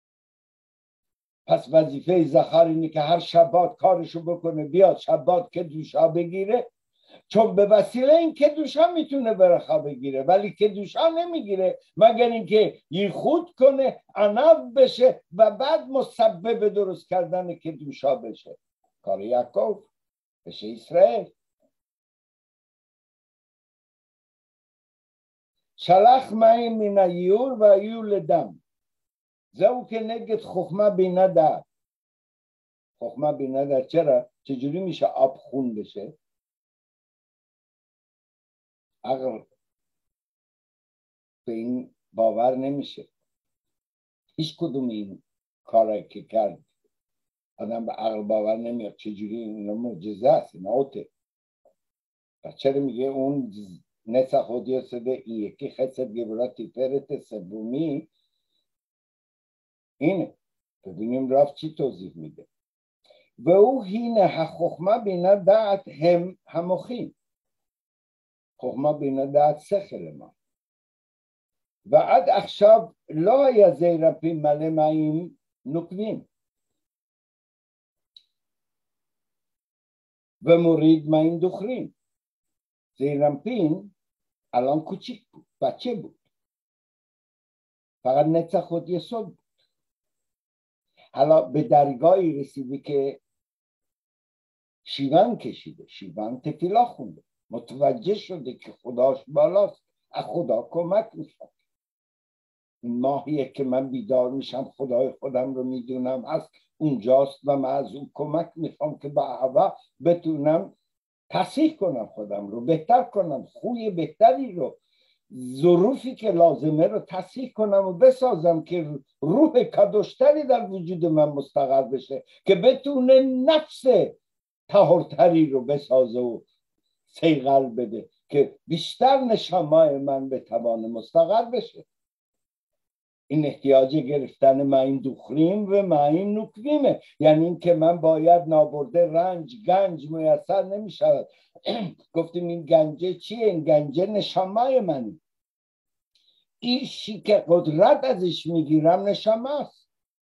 پس وظیفه زخار اینه که هر شبات کارشو بکنه، بیاد شبات کدوشا بگیره، چون به وسیله این کدوشا میتونه برخا بگیره، ولی کدوشا نمیگیره مگر اینکه یخود کنه، عنو بشه و بعد مسبب درست کردن کدوشا بشه. کار یعقوب بشه اسرائیل. شلخ مای من یور و یول دم زو که نگت خخمه بینه در. خخمه بینه در چرا؟ چجوری میشه آب خون بشه؟ عقل به این باور نمیشه. هیچ کدوم این کارایی که کرد آدم به عقل باور نمیاد. چجوری؟ اینا معجزه است، اینا اوته. پس چرا میگه اون نسخ خودی سده این یکی خسد گبرا تیفرت سومی اینه. ببینیم رفت چی توضیح میده. و او هینه خخمه بینه دعت هم همخین. خخمه بینه دعت سخل ما و عد اخشاب لا یزیر پی مله ماییم نکوین و مرید ماییم دخرین. زیرمپین الان کوچیک بود، بچه بود، فقط نتسه خود یسود بود. حالا به درگاهی رسیده که شیون کشیده، شیون تفیلا خونده، متوجه شده که خداش بالاست، از خدا کمک میخواد. این ماهیه که من بیدار میشم خدای خودم رو میدونم هست اونجاست و من از اون کمک میخوام که با هوا بتونم تصحیح کنم خودم رو، بهتر کنم، خوی بهتری رو، ظروفی که لازمه رو تصحیح کنم و بسازم که روح کدوشتری در وجود من مستقر بشه که بتونه نفس طهارتری رو بسازه و صیقل بده که بیشتر نشامای من به توان مستقر بشه. این احتیاج گرفتن معین دخریم و معین نکویمه، یعنی این که من باید نابرده رنج گنج میسر نمی شود. گفتیم این گنجه چیه؟ این گنجه نشامای منی، ایشی که قدرت ازش میگیرم نشامه است،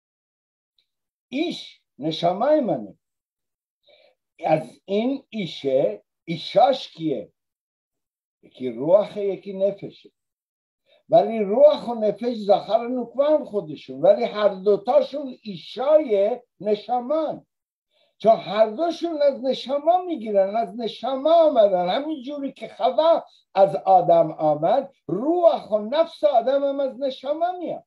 ایش نشامای منه. از این ایشه، ایشاش کیه؟ یکی روحه یکی نفشه، ولی روح و نفش زخر نکوان خودشون، ولی هر دوتاشون ایشای نشامان، چون هر دوشون از نشاما میگیرن، از نشاما آمدن. همین جوری که خوا از آدم آمد، روح و نفس آدم هم از نشاما میاد.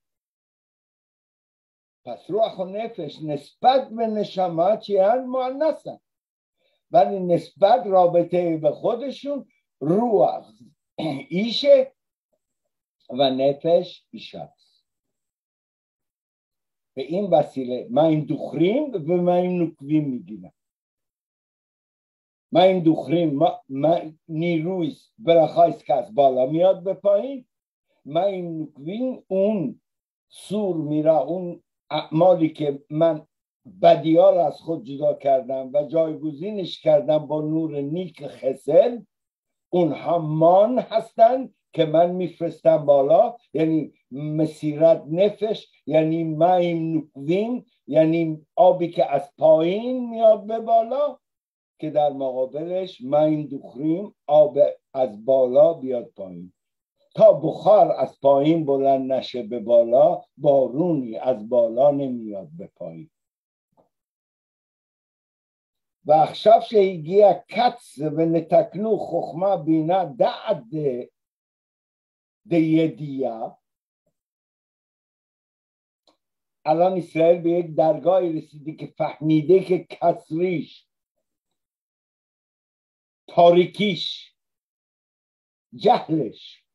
پس روح و نفش نسبت به نشاما چی هن؟ مؤنثن، ولی نسبت رابطه به خودشون روح ایشه و نفش ایشاست. به این وسیله من این دخریم و من این نکویم میگیرم. من این دخریم نیرویست برخوایست که از بالا میاد به پایین، من این نکویم اون سور میره، اون اعمالی که من بدیار از خود جدا کردم و جایگزینش کردم با نور نیک خسل، اونها مان هستن که من میفرستم بالا، یعنی مسیرت نفش، یعنی مایم نکویم، یعنی آبی که از پایین میاد به بالا، که در مقابلش مایم دخریم آب از بالا بیاد پایین. تا بخار از پایین بلند نشه به بالا، بارونی از بالا نمیاد به پایین. و اخشاب شهیگی کتس و نتکنو خخمه بینا دعد دیدیا. الان اسرائیل به یک درگاهی رسیده که فهمیده که کسریش، تاریکیش، جهلش،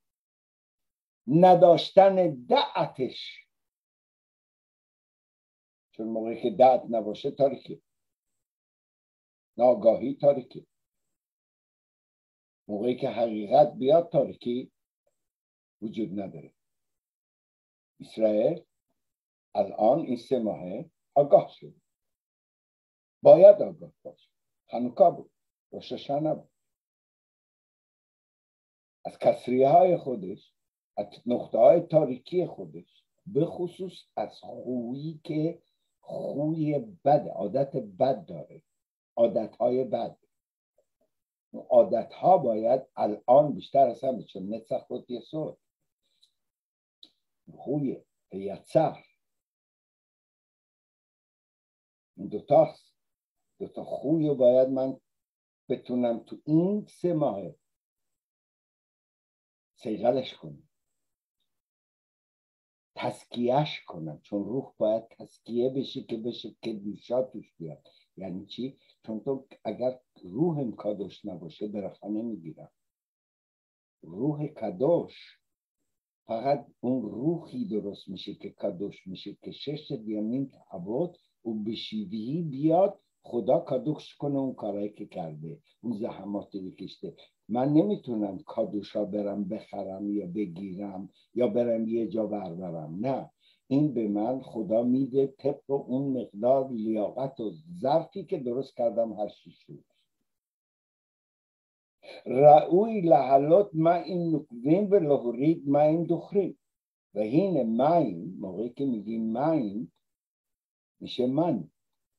نداشتن دعتش، چون موقعی که دعت نباشه تاریکی، ناگاهی تاریکی، موقعی که حقیقت بیاد تاریکی وجود نداره. اسرائیل الان این سه ماهه آگاه شد، باید آگاه باشه. خانوکا بود، روش هاشانه بود، از کسریه های خودش، از نقطه های تاریکی خودش، به خصوص از خویی که خوی بد، عادت بد داره، عادت های بد. عادت ها باید الان بیشتر از همه، چون نتسخ خود یسود خوی یتسخ این دوتاست، دوتا خوی رو باید من بتونم تو این سه ماه سیغلش کنم، تسکیهش کنم، چون روح باید تسکیه بشه که بشه که دوشا توش بیاد. یعنی چی؟ چون تو اگر روح کادوش نباشه برخه نمیگیرم. روح کادوش فقط اون روحی درست میشه که کادوش میشه که شش دیامین تعبود و بشیوهی بیاد خدا کادوش کنه اون کارهایی که کرده، اون زحماتی که کشته. من نمیتونم کادوشا برم بخرم یا بگیرم یا برم یه جا بربرم، نه، این به من خدا میده طبق اون مقدار لیاقت و ظرفی که درست کردم هر شیشون. رأوی لحلات ما این نکویم و لحورید ما این دخریم و هین ماین، موقعی که میگیم ماین میشه من،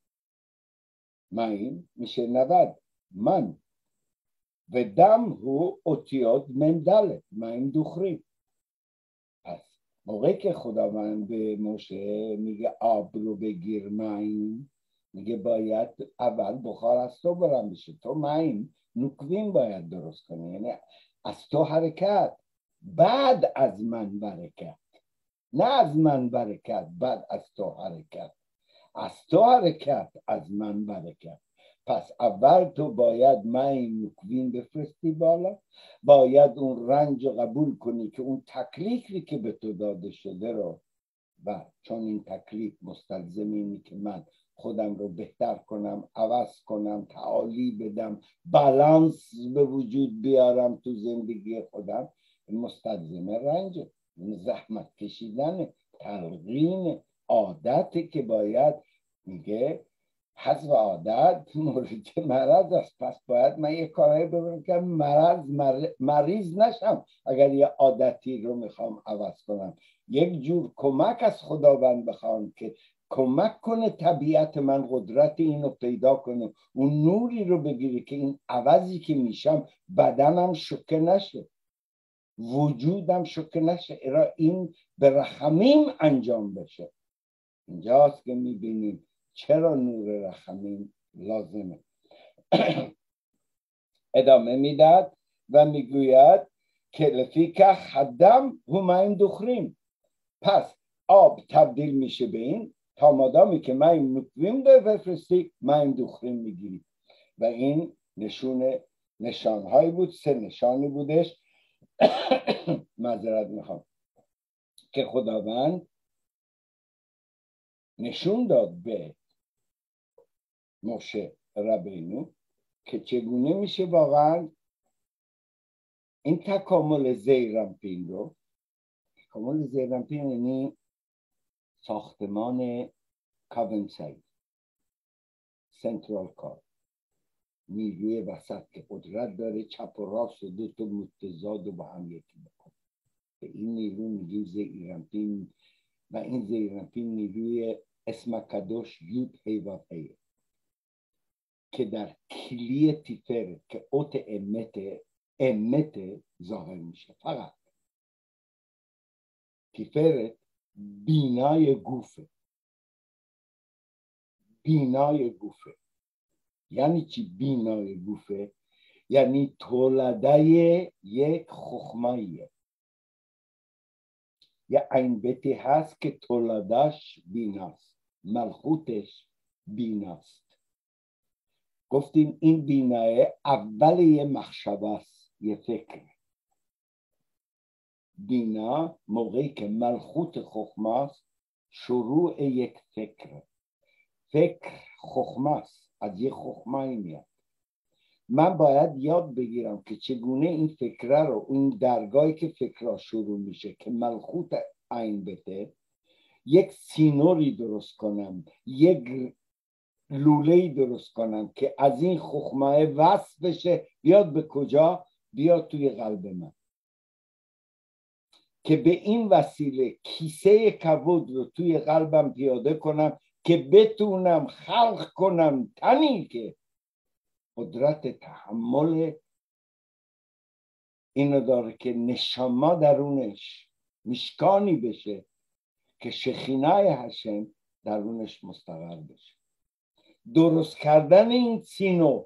ماین میشه نود من، و دم هو اوتیاد من دلت ماین دخریم. پس موقعی که خداوند به موشه میگه آب رو بگیر ماین، میگه باید اول بخار از تو برم بشه، تو ماین نکوین باید درست کنی، یعنی از تو حرکت، بعد از من برکت، نه از من برکت بعد از تو حرکت، از تو حرکت از من برکت. پس اول تو باید مای نکوین بفرستی بالا، باید اون رنج رو قبول کنی که اون تکلیفی که به تو داده شده رو، و چون این تکلیف مستلزم اینه که من خودم رو بهتر کنم، عوض کنم، تعالی بدم، بالانس به وجود بیارم تو زندگی خودم، مستلزم رنج، زحمت کشیدن، تلقین عادتی که باید، میگه حذف عادت مورد مرض است. پس باید من یه کارهایی بکنم که مرض مریض نشم. اگر یه عادتی رو میخوام عوض کنم، یک جور کمک از خداوند بخوام که کمک کنه طبیعت من قدرت اینو پیدا کنه، اون نوری رو بگیره که این عوضی که میشم بدنم شوکه نشه، وجودم شوکه نشه، ارا این به رحمیم انجام بشه. اینجاست که میبینیم چرا نور رحمیم لازمه. ادامه میداد و میگوید که لفیکه خدم همین دخریم، پس آب تبدیل میشه به این تا مادامی که من نکویم ده بفرستی من دخریم میگیری. و این نشون نشانهایی بود، سه نشانی بودش معذرت میخوام که خداوند نشون داد به موشه ربینو که چگونه میشه واقعا این تکامل زیرانپین رو. تکامل زیرانپین یعنی ساختمان کاونسای سنترال کار، نیروی وسط که قدرت داره چپ و راست و دو تا متضاد رو با هم یکی بکنه. به این نیرو میگیم زیرانپین و این زیرانپین نیروی اسم کدوش یود هیوات هیه که در کلیه تیفر که اوت امت امت ظاهر میشه. فقط تیفر بینای گوفه، بینای گوفه. یعنی چی بینای گوفه؟ یعنی تولیده یک خخماییه. یه عین بتی هست که تولدش بیناست، ملخوتش بیناست. گفتیم این بینای اول یه مخشبه است، یه فکر. بینا موقعی که ملخوت خخمه است شروع یک فکر. فکر خخمه است، از یه خخمه میاد. من باید یاد بگیرم که چگونه این فکره رو، این درگاهی که فکرها شروع میشه که ملخوت عین بده، یک سینوری درست کنم، یک لوله‌ای درست کنم که از این خخمه وصل بشه، بیاد به کجا؟ بیاد توی قلب من، که به این وسیله کیسه کبود رو توی قلبم پیاده کنم که بتونم خلق کنم تنی که قدرت تحمل اینو داره که نشما درونش مشکانی بشه که شخینای هشم درونش مستقر بشه. درست کردن این سینور،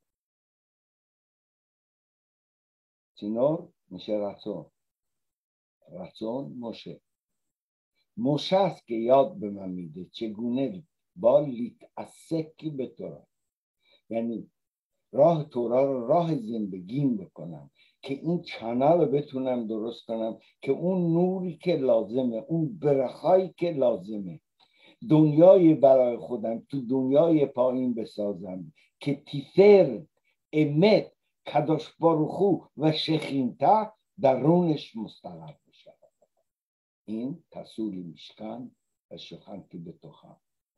سینور میشه رسون، رسون موشه. موشه است که یاد به من میده چگونه با لیت از سکی به تورا، یعنی راه تورا رو راه زندگیم بکنم که این چنل رو بتونم درست کنم که اون نوری که لازمه، اون برخایی که لازمه، دنیای برای خودم تو دنیای پایین بسازم که تیفر امت کداش باروخو و شخینتا درونش مستقر بشه. این تسولی میشکن و شخن که بتوخم.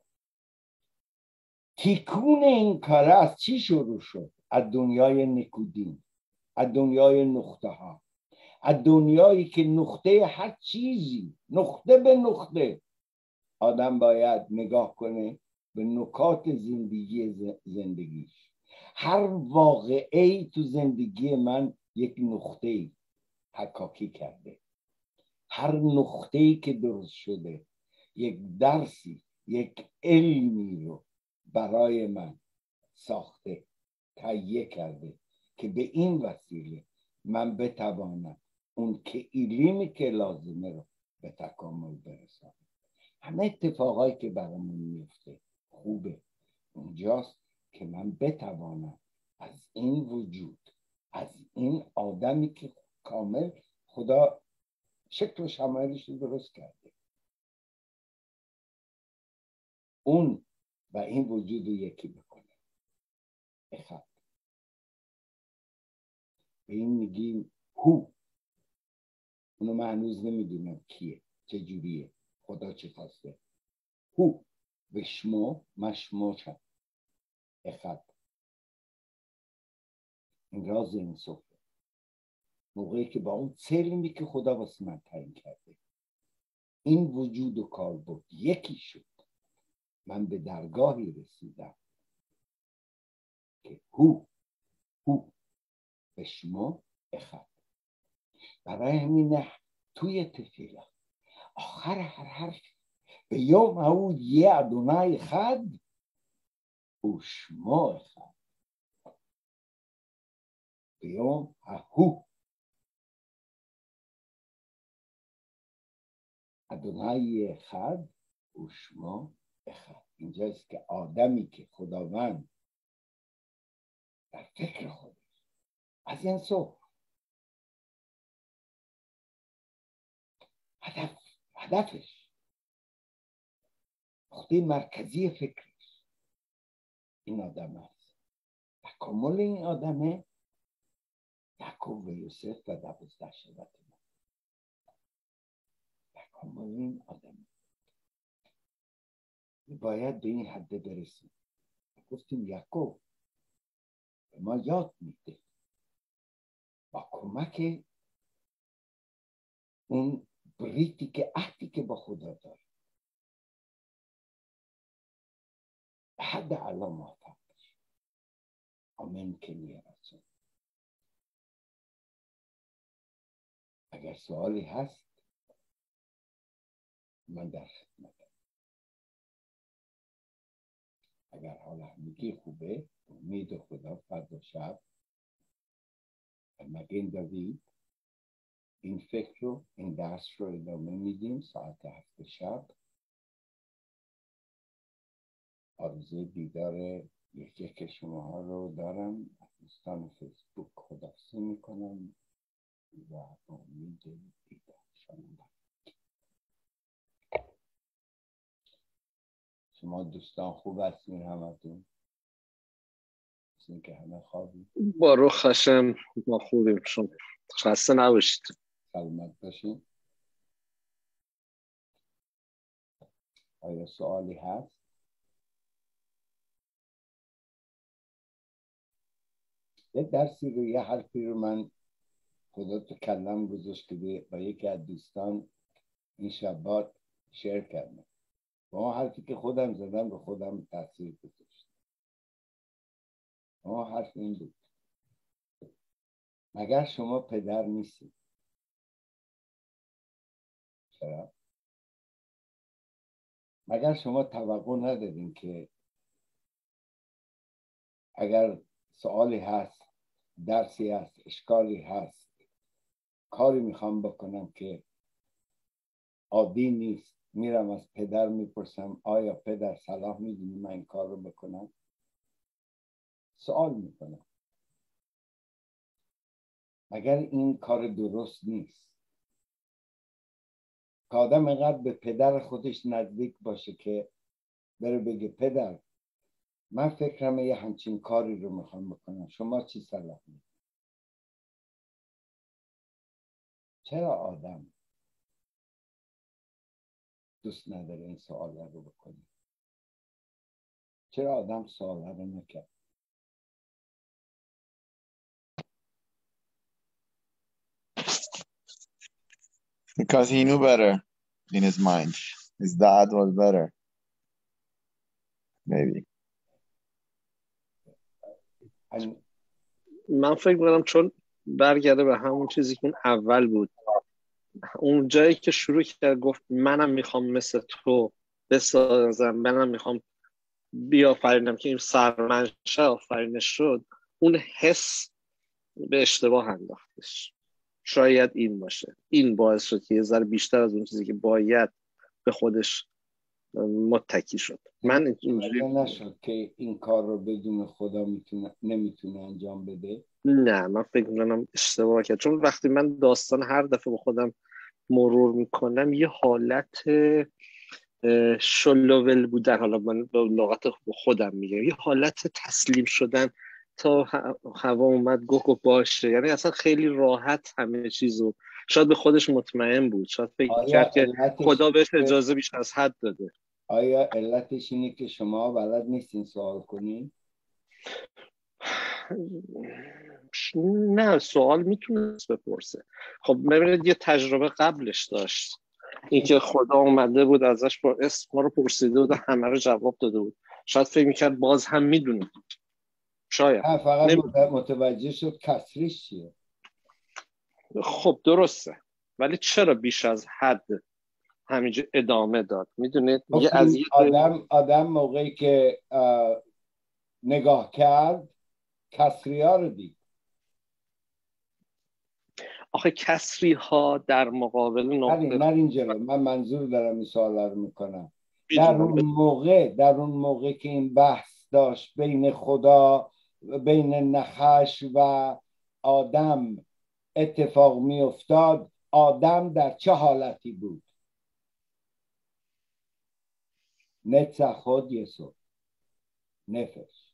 تیکون این کاره از چی شروع شد؟ از دنیای نکودین، از دنیای نقطه ها، از دنیایی که نقطه هر چیزی، نقطه به نقطه آدم باید نگاه کنه به نکات زندگی زندگیش. هر واقعی تو زندگی من یک نقطه‌ای حکاکی کرده، هر نقطه‌ای که درست شده یک درسی، یک علمی رو برای من ساخته، تهیه کرده که به این وسیله من بتوانم اون که علمی که لازمه رو به تکامل برسانم. همه اتفاقایی که برامون میفته خوبه. اونجاست که من بتوانم از این وجود، از این آدمی که کامل خدا شکل و شمایلش رو درست کرده، اون و این وجود رو یکی بکنه. اخد به این میگیم هو. اونو من هنوز نمیدونم کیه، چجوریه، خدا چی خواسته. هو به شما مشموشم اخد. این راز این صفحه موقعی که با اون سلمی که خدا واسه من تعیین کرده این وجود و کار بود یکی شد، من به درگاهی رسیدم که هو هو به شما اخد. برای همینه توی تفیلا آخر هر حرف به یوم او یه ادونای خد و شما اخد. به یوم هو ادونای خد و شما اخد. اینجاست که آدمی که خداوند در فکر خودش از این صبح هدف هدفش نقطه مرکزی فکرش این آدم هست. تکامل این آدمه یعقوب و یوسف و دوازده شبت ما. تکامل این آدمه باید به این حد برسیم. گفتیم یعقوب به ما یاد میده با کمک اون بریتی که عهدی که با خدا داره به حد اعلی موفق بشه. آمین که میرسون. اگر سوالی هست من در خدمتم. اگر حال همگی خوبه امید خدا فردا شب مگین دوید این فکر رو این درس رو ادامه میدیم ساعت هفت شب. آرزوی دیدار یک یک شماها رو دارم. دوستان فیسبوک خداحافظی میکنم و امید دیدار شما. شما دوستان خوب هستین همتون؟ مثل که همه خوابید؟ با رو خشم ما خوبیم. شما خسته نباشید. سلامت باشین. آیا سوالی هست؟ یه درسی رو یه حرفی رو من خدا تو کلم گذاشت که با یکی از دوستان این شبات شیر کردم. با اون حرفی که خودم زدم به خودم تاثیر گذاشت. اون حرف این بود: مگر شما پدر نیستید؟ چرا؟ مگر شما توقع ندارین که اگر سوالی هست، درسی هست، اشکالی هست، کاری میخوام بکنم که عادی نیست، میرم از پدر میپرسم آیا پدر صلاح میدونی من این کار رو بکنم؟ سوال میکنم. مگر این کار درست نیست که آدم اینقدر به پدر خودش نزدیک باشه که بره بگه پدر من فکرم یه همچین کاری رو میخوام بکنم، شما چی صلاح میدونی؟ چرا آدم دوست نداره این سوال رو بکنه؟ چرا آدم سوال رو نکرد؟ Because he knew better in his mind. His dad was better. Maybe. And من فکر می‌کنم چون برگرده به همون چیزی که اون اول بود، اون جایی که شروع کرد گفت منم میخوام مثل تو بسازم، منم میخوام بیافرینم که این سرمنشه آفرینش شد، اون حس به اشتباه انداختش. شاید این باشه، این باعث شد که یه ذره بیشتر از اون چیزی که باید به خودش متکی شد. من اینجوری نشد که این کار رو بدون خدا میتونه نمیتونه انجام بده. نه من فکر میکنم اشتباه کرد، چون وقتی من داستان هر دفعه با خودم مرور میکنم یه حالت شلوول بودن، حالا من به لغت خودم میگم یه حالت تسلیم شدن تا هوا اومد گفت و باشه، یعنی اصلا خیلی راحت همه چیزو، شاید به خودش مطمئن بود، شاید فکر کرد که خدا بهش اجازه بیش از حد داده. آیا علتش اینه که شما بلد نیستین سوال کنین؟ نه سوال میتونست بپرسه. خب ببینید یه تجربه قبلش داشت، اینکه خدا اومده بود ازش با اسم ما رو پرسیده بود و همه رو جواب داده بود، شاید فکر میکرد باز هم میدونه، شاید نه فقط نمی... متوجه شد کسریش چیه. خب درسته، ولی چرا بیش از حد همینجا ادامه داد؟ میدونید میگه از یه آدم آدم موقعی که نگاه کرد کسری ها رو دید. آخه کسری ها در مقابل نقطه نه اینجا من منظور دارم این سوال رو میکنم. در اون موقع در اون موقع که این بحث داشت بین خدا بین نخش و آدم اتفاق می افتاد، آدم در چه حالتی بود؟ نتسا خود یسو نفش.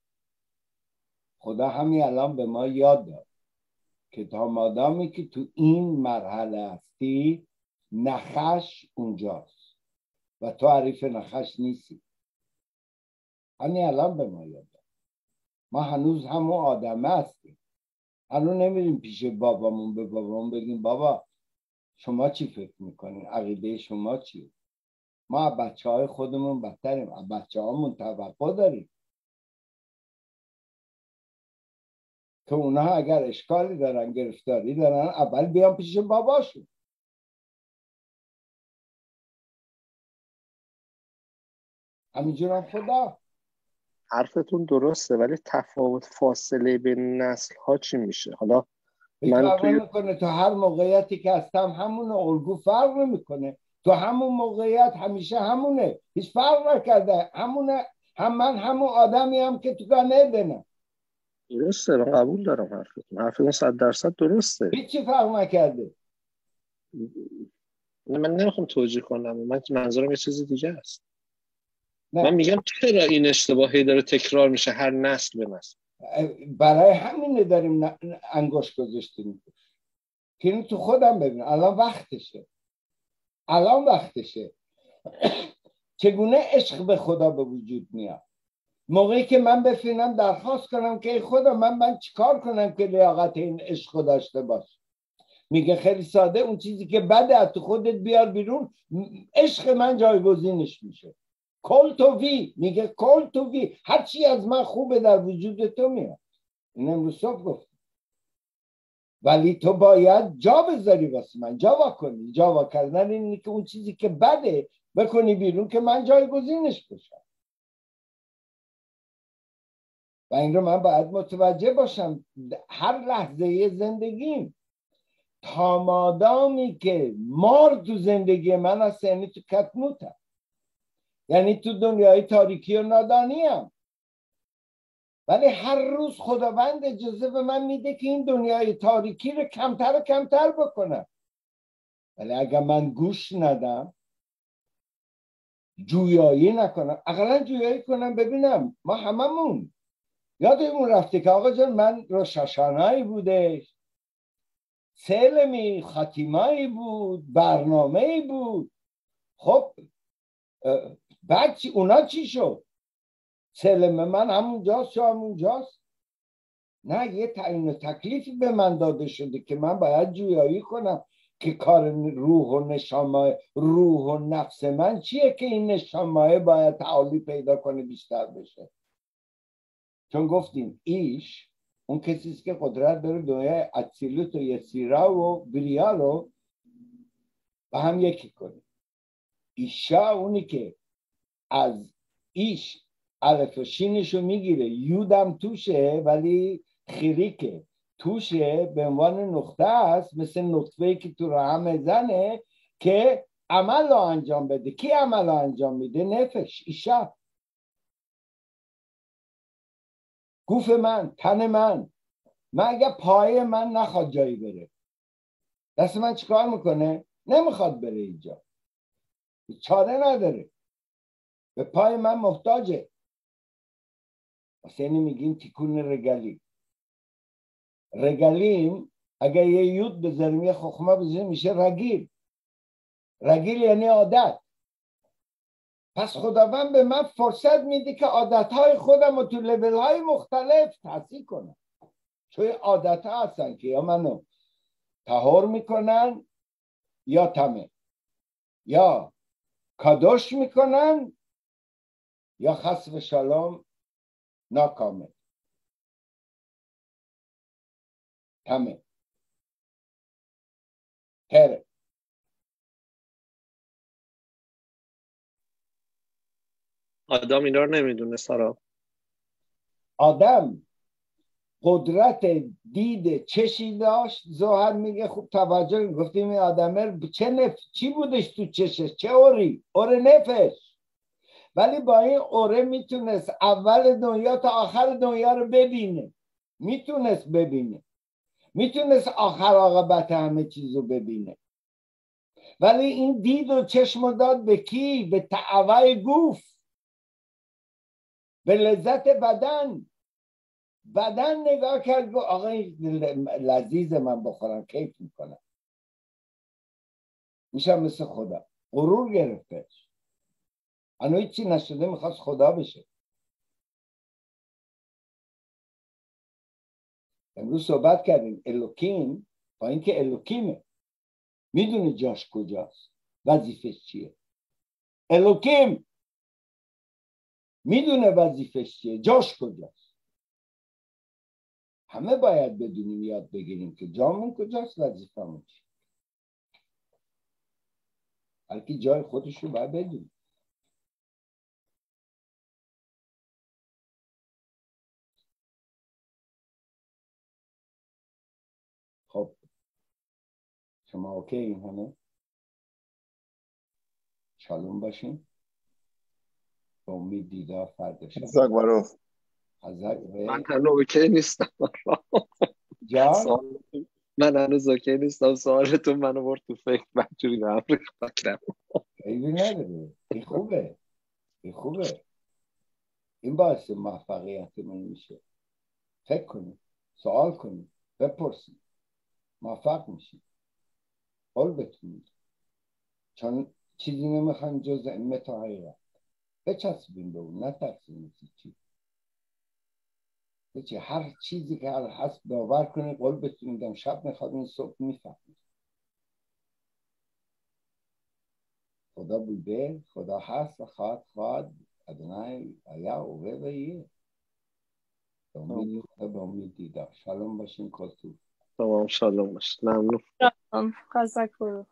خدا همین الان به ما یاد داد که تا مادامی که تو این مرحله هستی نخش اونجاست و تو عریف نخش نیستی. همین الان به ما یاد داد. ما هنوز همون آدمه هستیم. هنوز نمیریم پیش بابامون به بابامون بگیم بابا شما چی فکر میکنین؟ عقیده شما چیه؟ ما بچه های خودمون بدتریم، بچه هامون توقع داریم که اونها اگر اشکالی دارن گرفتاری دارن اول بیان پیش باباشون. همینجور هم خدا. حرفتون درسته، ولی تفاوت فاصله بین نسل ها چی میشه؟ حالا من توی... نمیکنه تو هر موقعیتی که هستم همونه، الگو فرق نمیکنه، تو همون موقعیت همیشه همونه، هیچ فرق نکرده، همونه، هم من همون آدمی هم که تو گانه دنم. درسته، من قبول دارم حرفتون، حرفتون صد درصد درسته، هیچی فرق نکرده. من نمیخوام توجیه کنم، من منظورم یه چیز دیگه است. نه. من میگم چرا این اشتباهی داره تکرار میشه هر نسل به نسل؟ برای همینه داریم انگشت گذاشتیم که اینو تو خودم ببینم. الان وقتشه، الان وقتشه. چگونه عشق به خدا به وجود میاد؟ موقعی که من بفینم درخواست کنم که ای خدا من من چیکار کنم که لیاقت این عشق داشته باش؟ میگه خیلی ساده، اون چیزی که بده از تو خودت بیار بیرون، عشق من جایگزینش میشه. کل تو وی، میگه کل تو وی، هر چی از من خوبه در وجود تو میاد. این امروز صبح گفت، ولی تو باید جا بذاری واسه من، جا وا کنی. جا وا کردن اینه که اون چیزی که بده بکنی بیرون که من جایگزینش بشم. و این رو من باید متوجه باشم هر لحظه زندگیم. تا مادامی که مار تو زندگی من هست، یعنی تو کتموتم، یعنی تو دنیای تاریکی و نادانی هم. ولی هر روز خداوند اجازه به من میده که این دنیای تاریکی رو کمتر و کمتر بکنم. ولی اگر من گوش ندم، جویایی نکنم، اقلا جویایی کنم، ببینم ما هممون یادمون رفته که آقا جان من روشاشانایی بودش، سلمی خاتیمایی بود، برنامه‌ای بود. خب بعد چی؟ اونا چی شد؟ سلم من همونجاست یا همونجاست؟ نه، یه تعیین تکلیفی به من داده شده که من باید جویایی کنم که کار روح و نشامه، روح و نفس من چیه که این نشامه باید تعالی پیدا کنه، بیشتر بشه. چون گفتیم ایش اون کسیست که قدرت داره دنیای اتسیلوت و یسیرا و بریا رو با هم یکی کنه. ایشا اونی که از ایش الف و شینشو میگیره، یودم توشه ولی خیریکه توشه به عنوان نقطه است، مثل نقطه‌ای که تو رحم زنه که عمل رو انجام بده. کی عمل رو انجام میده؟ نفش، ایشا، گوف من، تن من. من اگه پای من نخواد جایی بره، دست من چیکار میکنه؟ نمیخواد بره اینجا، چاره نداره، به پای من محتاجه. واسه اینی میگیم تیکون رگلی. رگلیم اگه یه یود بذاریم یه خخمه بذاریم میشه رگیل. رگیل یعنی عادت. پس خداوند به من فرصت میده که عادتهای خودم رو تو لولهای مختلف تصحیح کنم، چون عادت ها هستن که یا منو طهور میکنن یا تمه، یا کادوش میکنن یا خسف شلام ناکامل تمه تره. آدم اینا رو نمیدونه سارا. آدم قدرت دید چشی داشت. زهر میگه خوب توجه گفتیم این آدمه چه نف... چی بودش تو چشش؟ چه اوری؟ اور نفش. ولی با این اوره میتونست اول دنیا تا آخر دنیا رو ببینه، میتونست ببینه، میتونست آخر عاقبت همه چیز رو ببینه. ولی این دید و چشم داد به کی؟ به تعوی گوف، به لذت بدن. بدن نگاه کرد گفت آقا لذیذ من بخورم، کیف میکنم، میشم مثل خدا. غرور گرفتش، اما هیچی نشده میخواست خدا بشه. امروز صحبت کردیم الوکیم، با اینکه الوکیمه میدونه جاش کجاست، وظیفش چیه. الوکیم میدونه وظیفش چیه، جاش کجاست. همه باید بدونیم، یاد بگیریم که جامون کجاست، وظیفمون چیه. بلکه جای خودش رو باید بدونیم. خب شما اوکی این همه؟ شالوم باشین. به امید دیدار فردا شب. حزاک باروخ. من هنوز اوکی نیستم. جان؟ من هنوز اوکی نیستم. سوالتون منو برد تو فکر بچوری به هم ریخت کرد. عیبی نداره، این خوبه، این خوبه، این باعث موفقیت من میشه. فکر کنید، سوال کنید، بپرسید، موفق میشید. قول بتونید، چون چیزی نمیخوایم جز علمت و حقیقت. بچسبیم به اون، نترسیم چی چی هر چیزی که هر هست باور کنید. قول بتونید شب میخوابین صبح میفهمید. خدا بوده، خدا هست و خواهد خواهد. ادونای ایا اوه و یه به امید خدا، به امید دیدار. شالوم باشین. کلتور تمام. شالوم باش. ممنون. حزاک باروخ.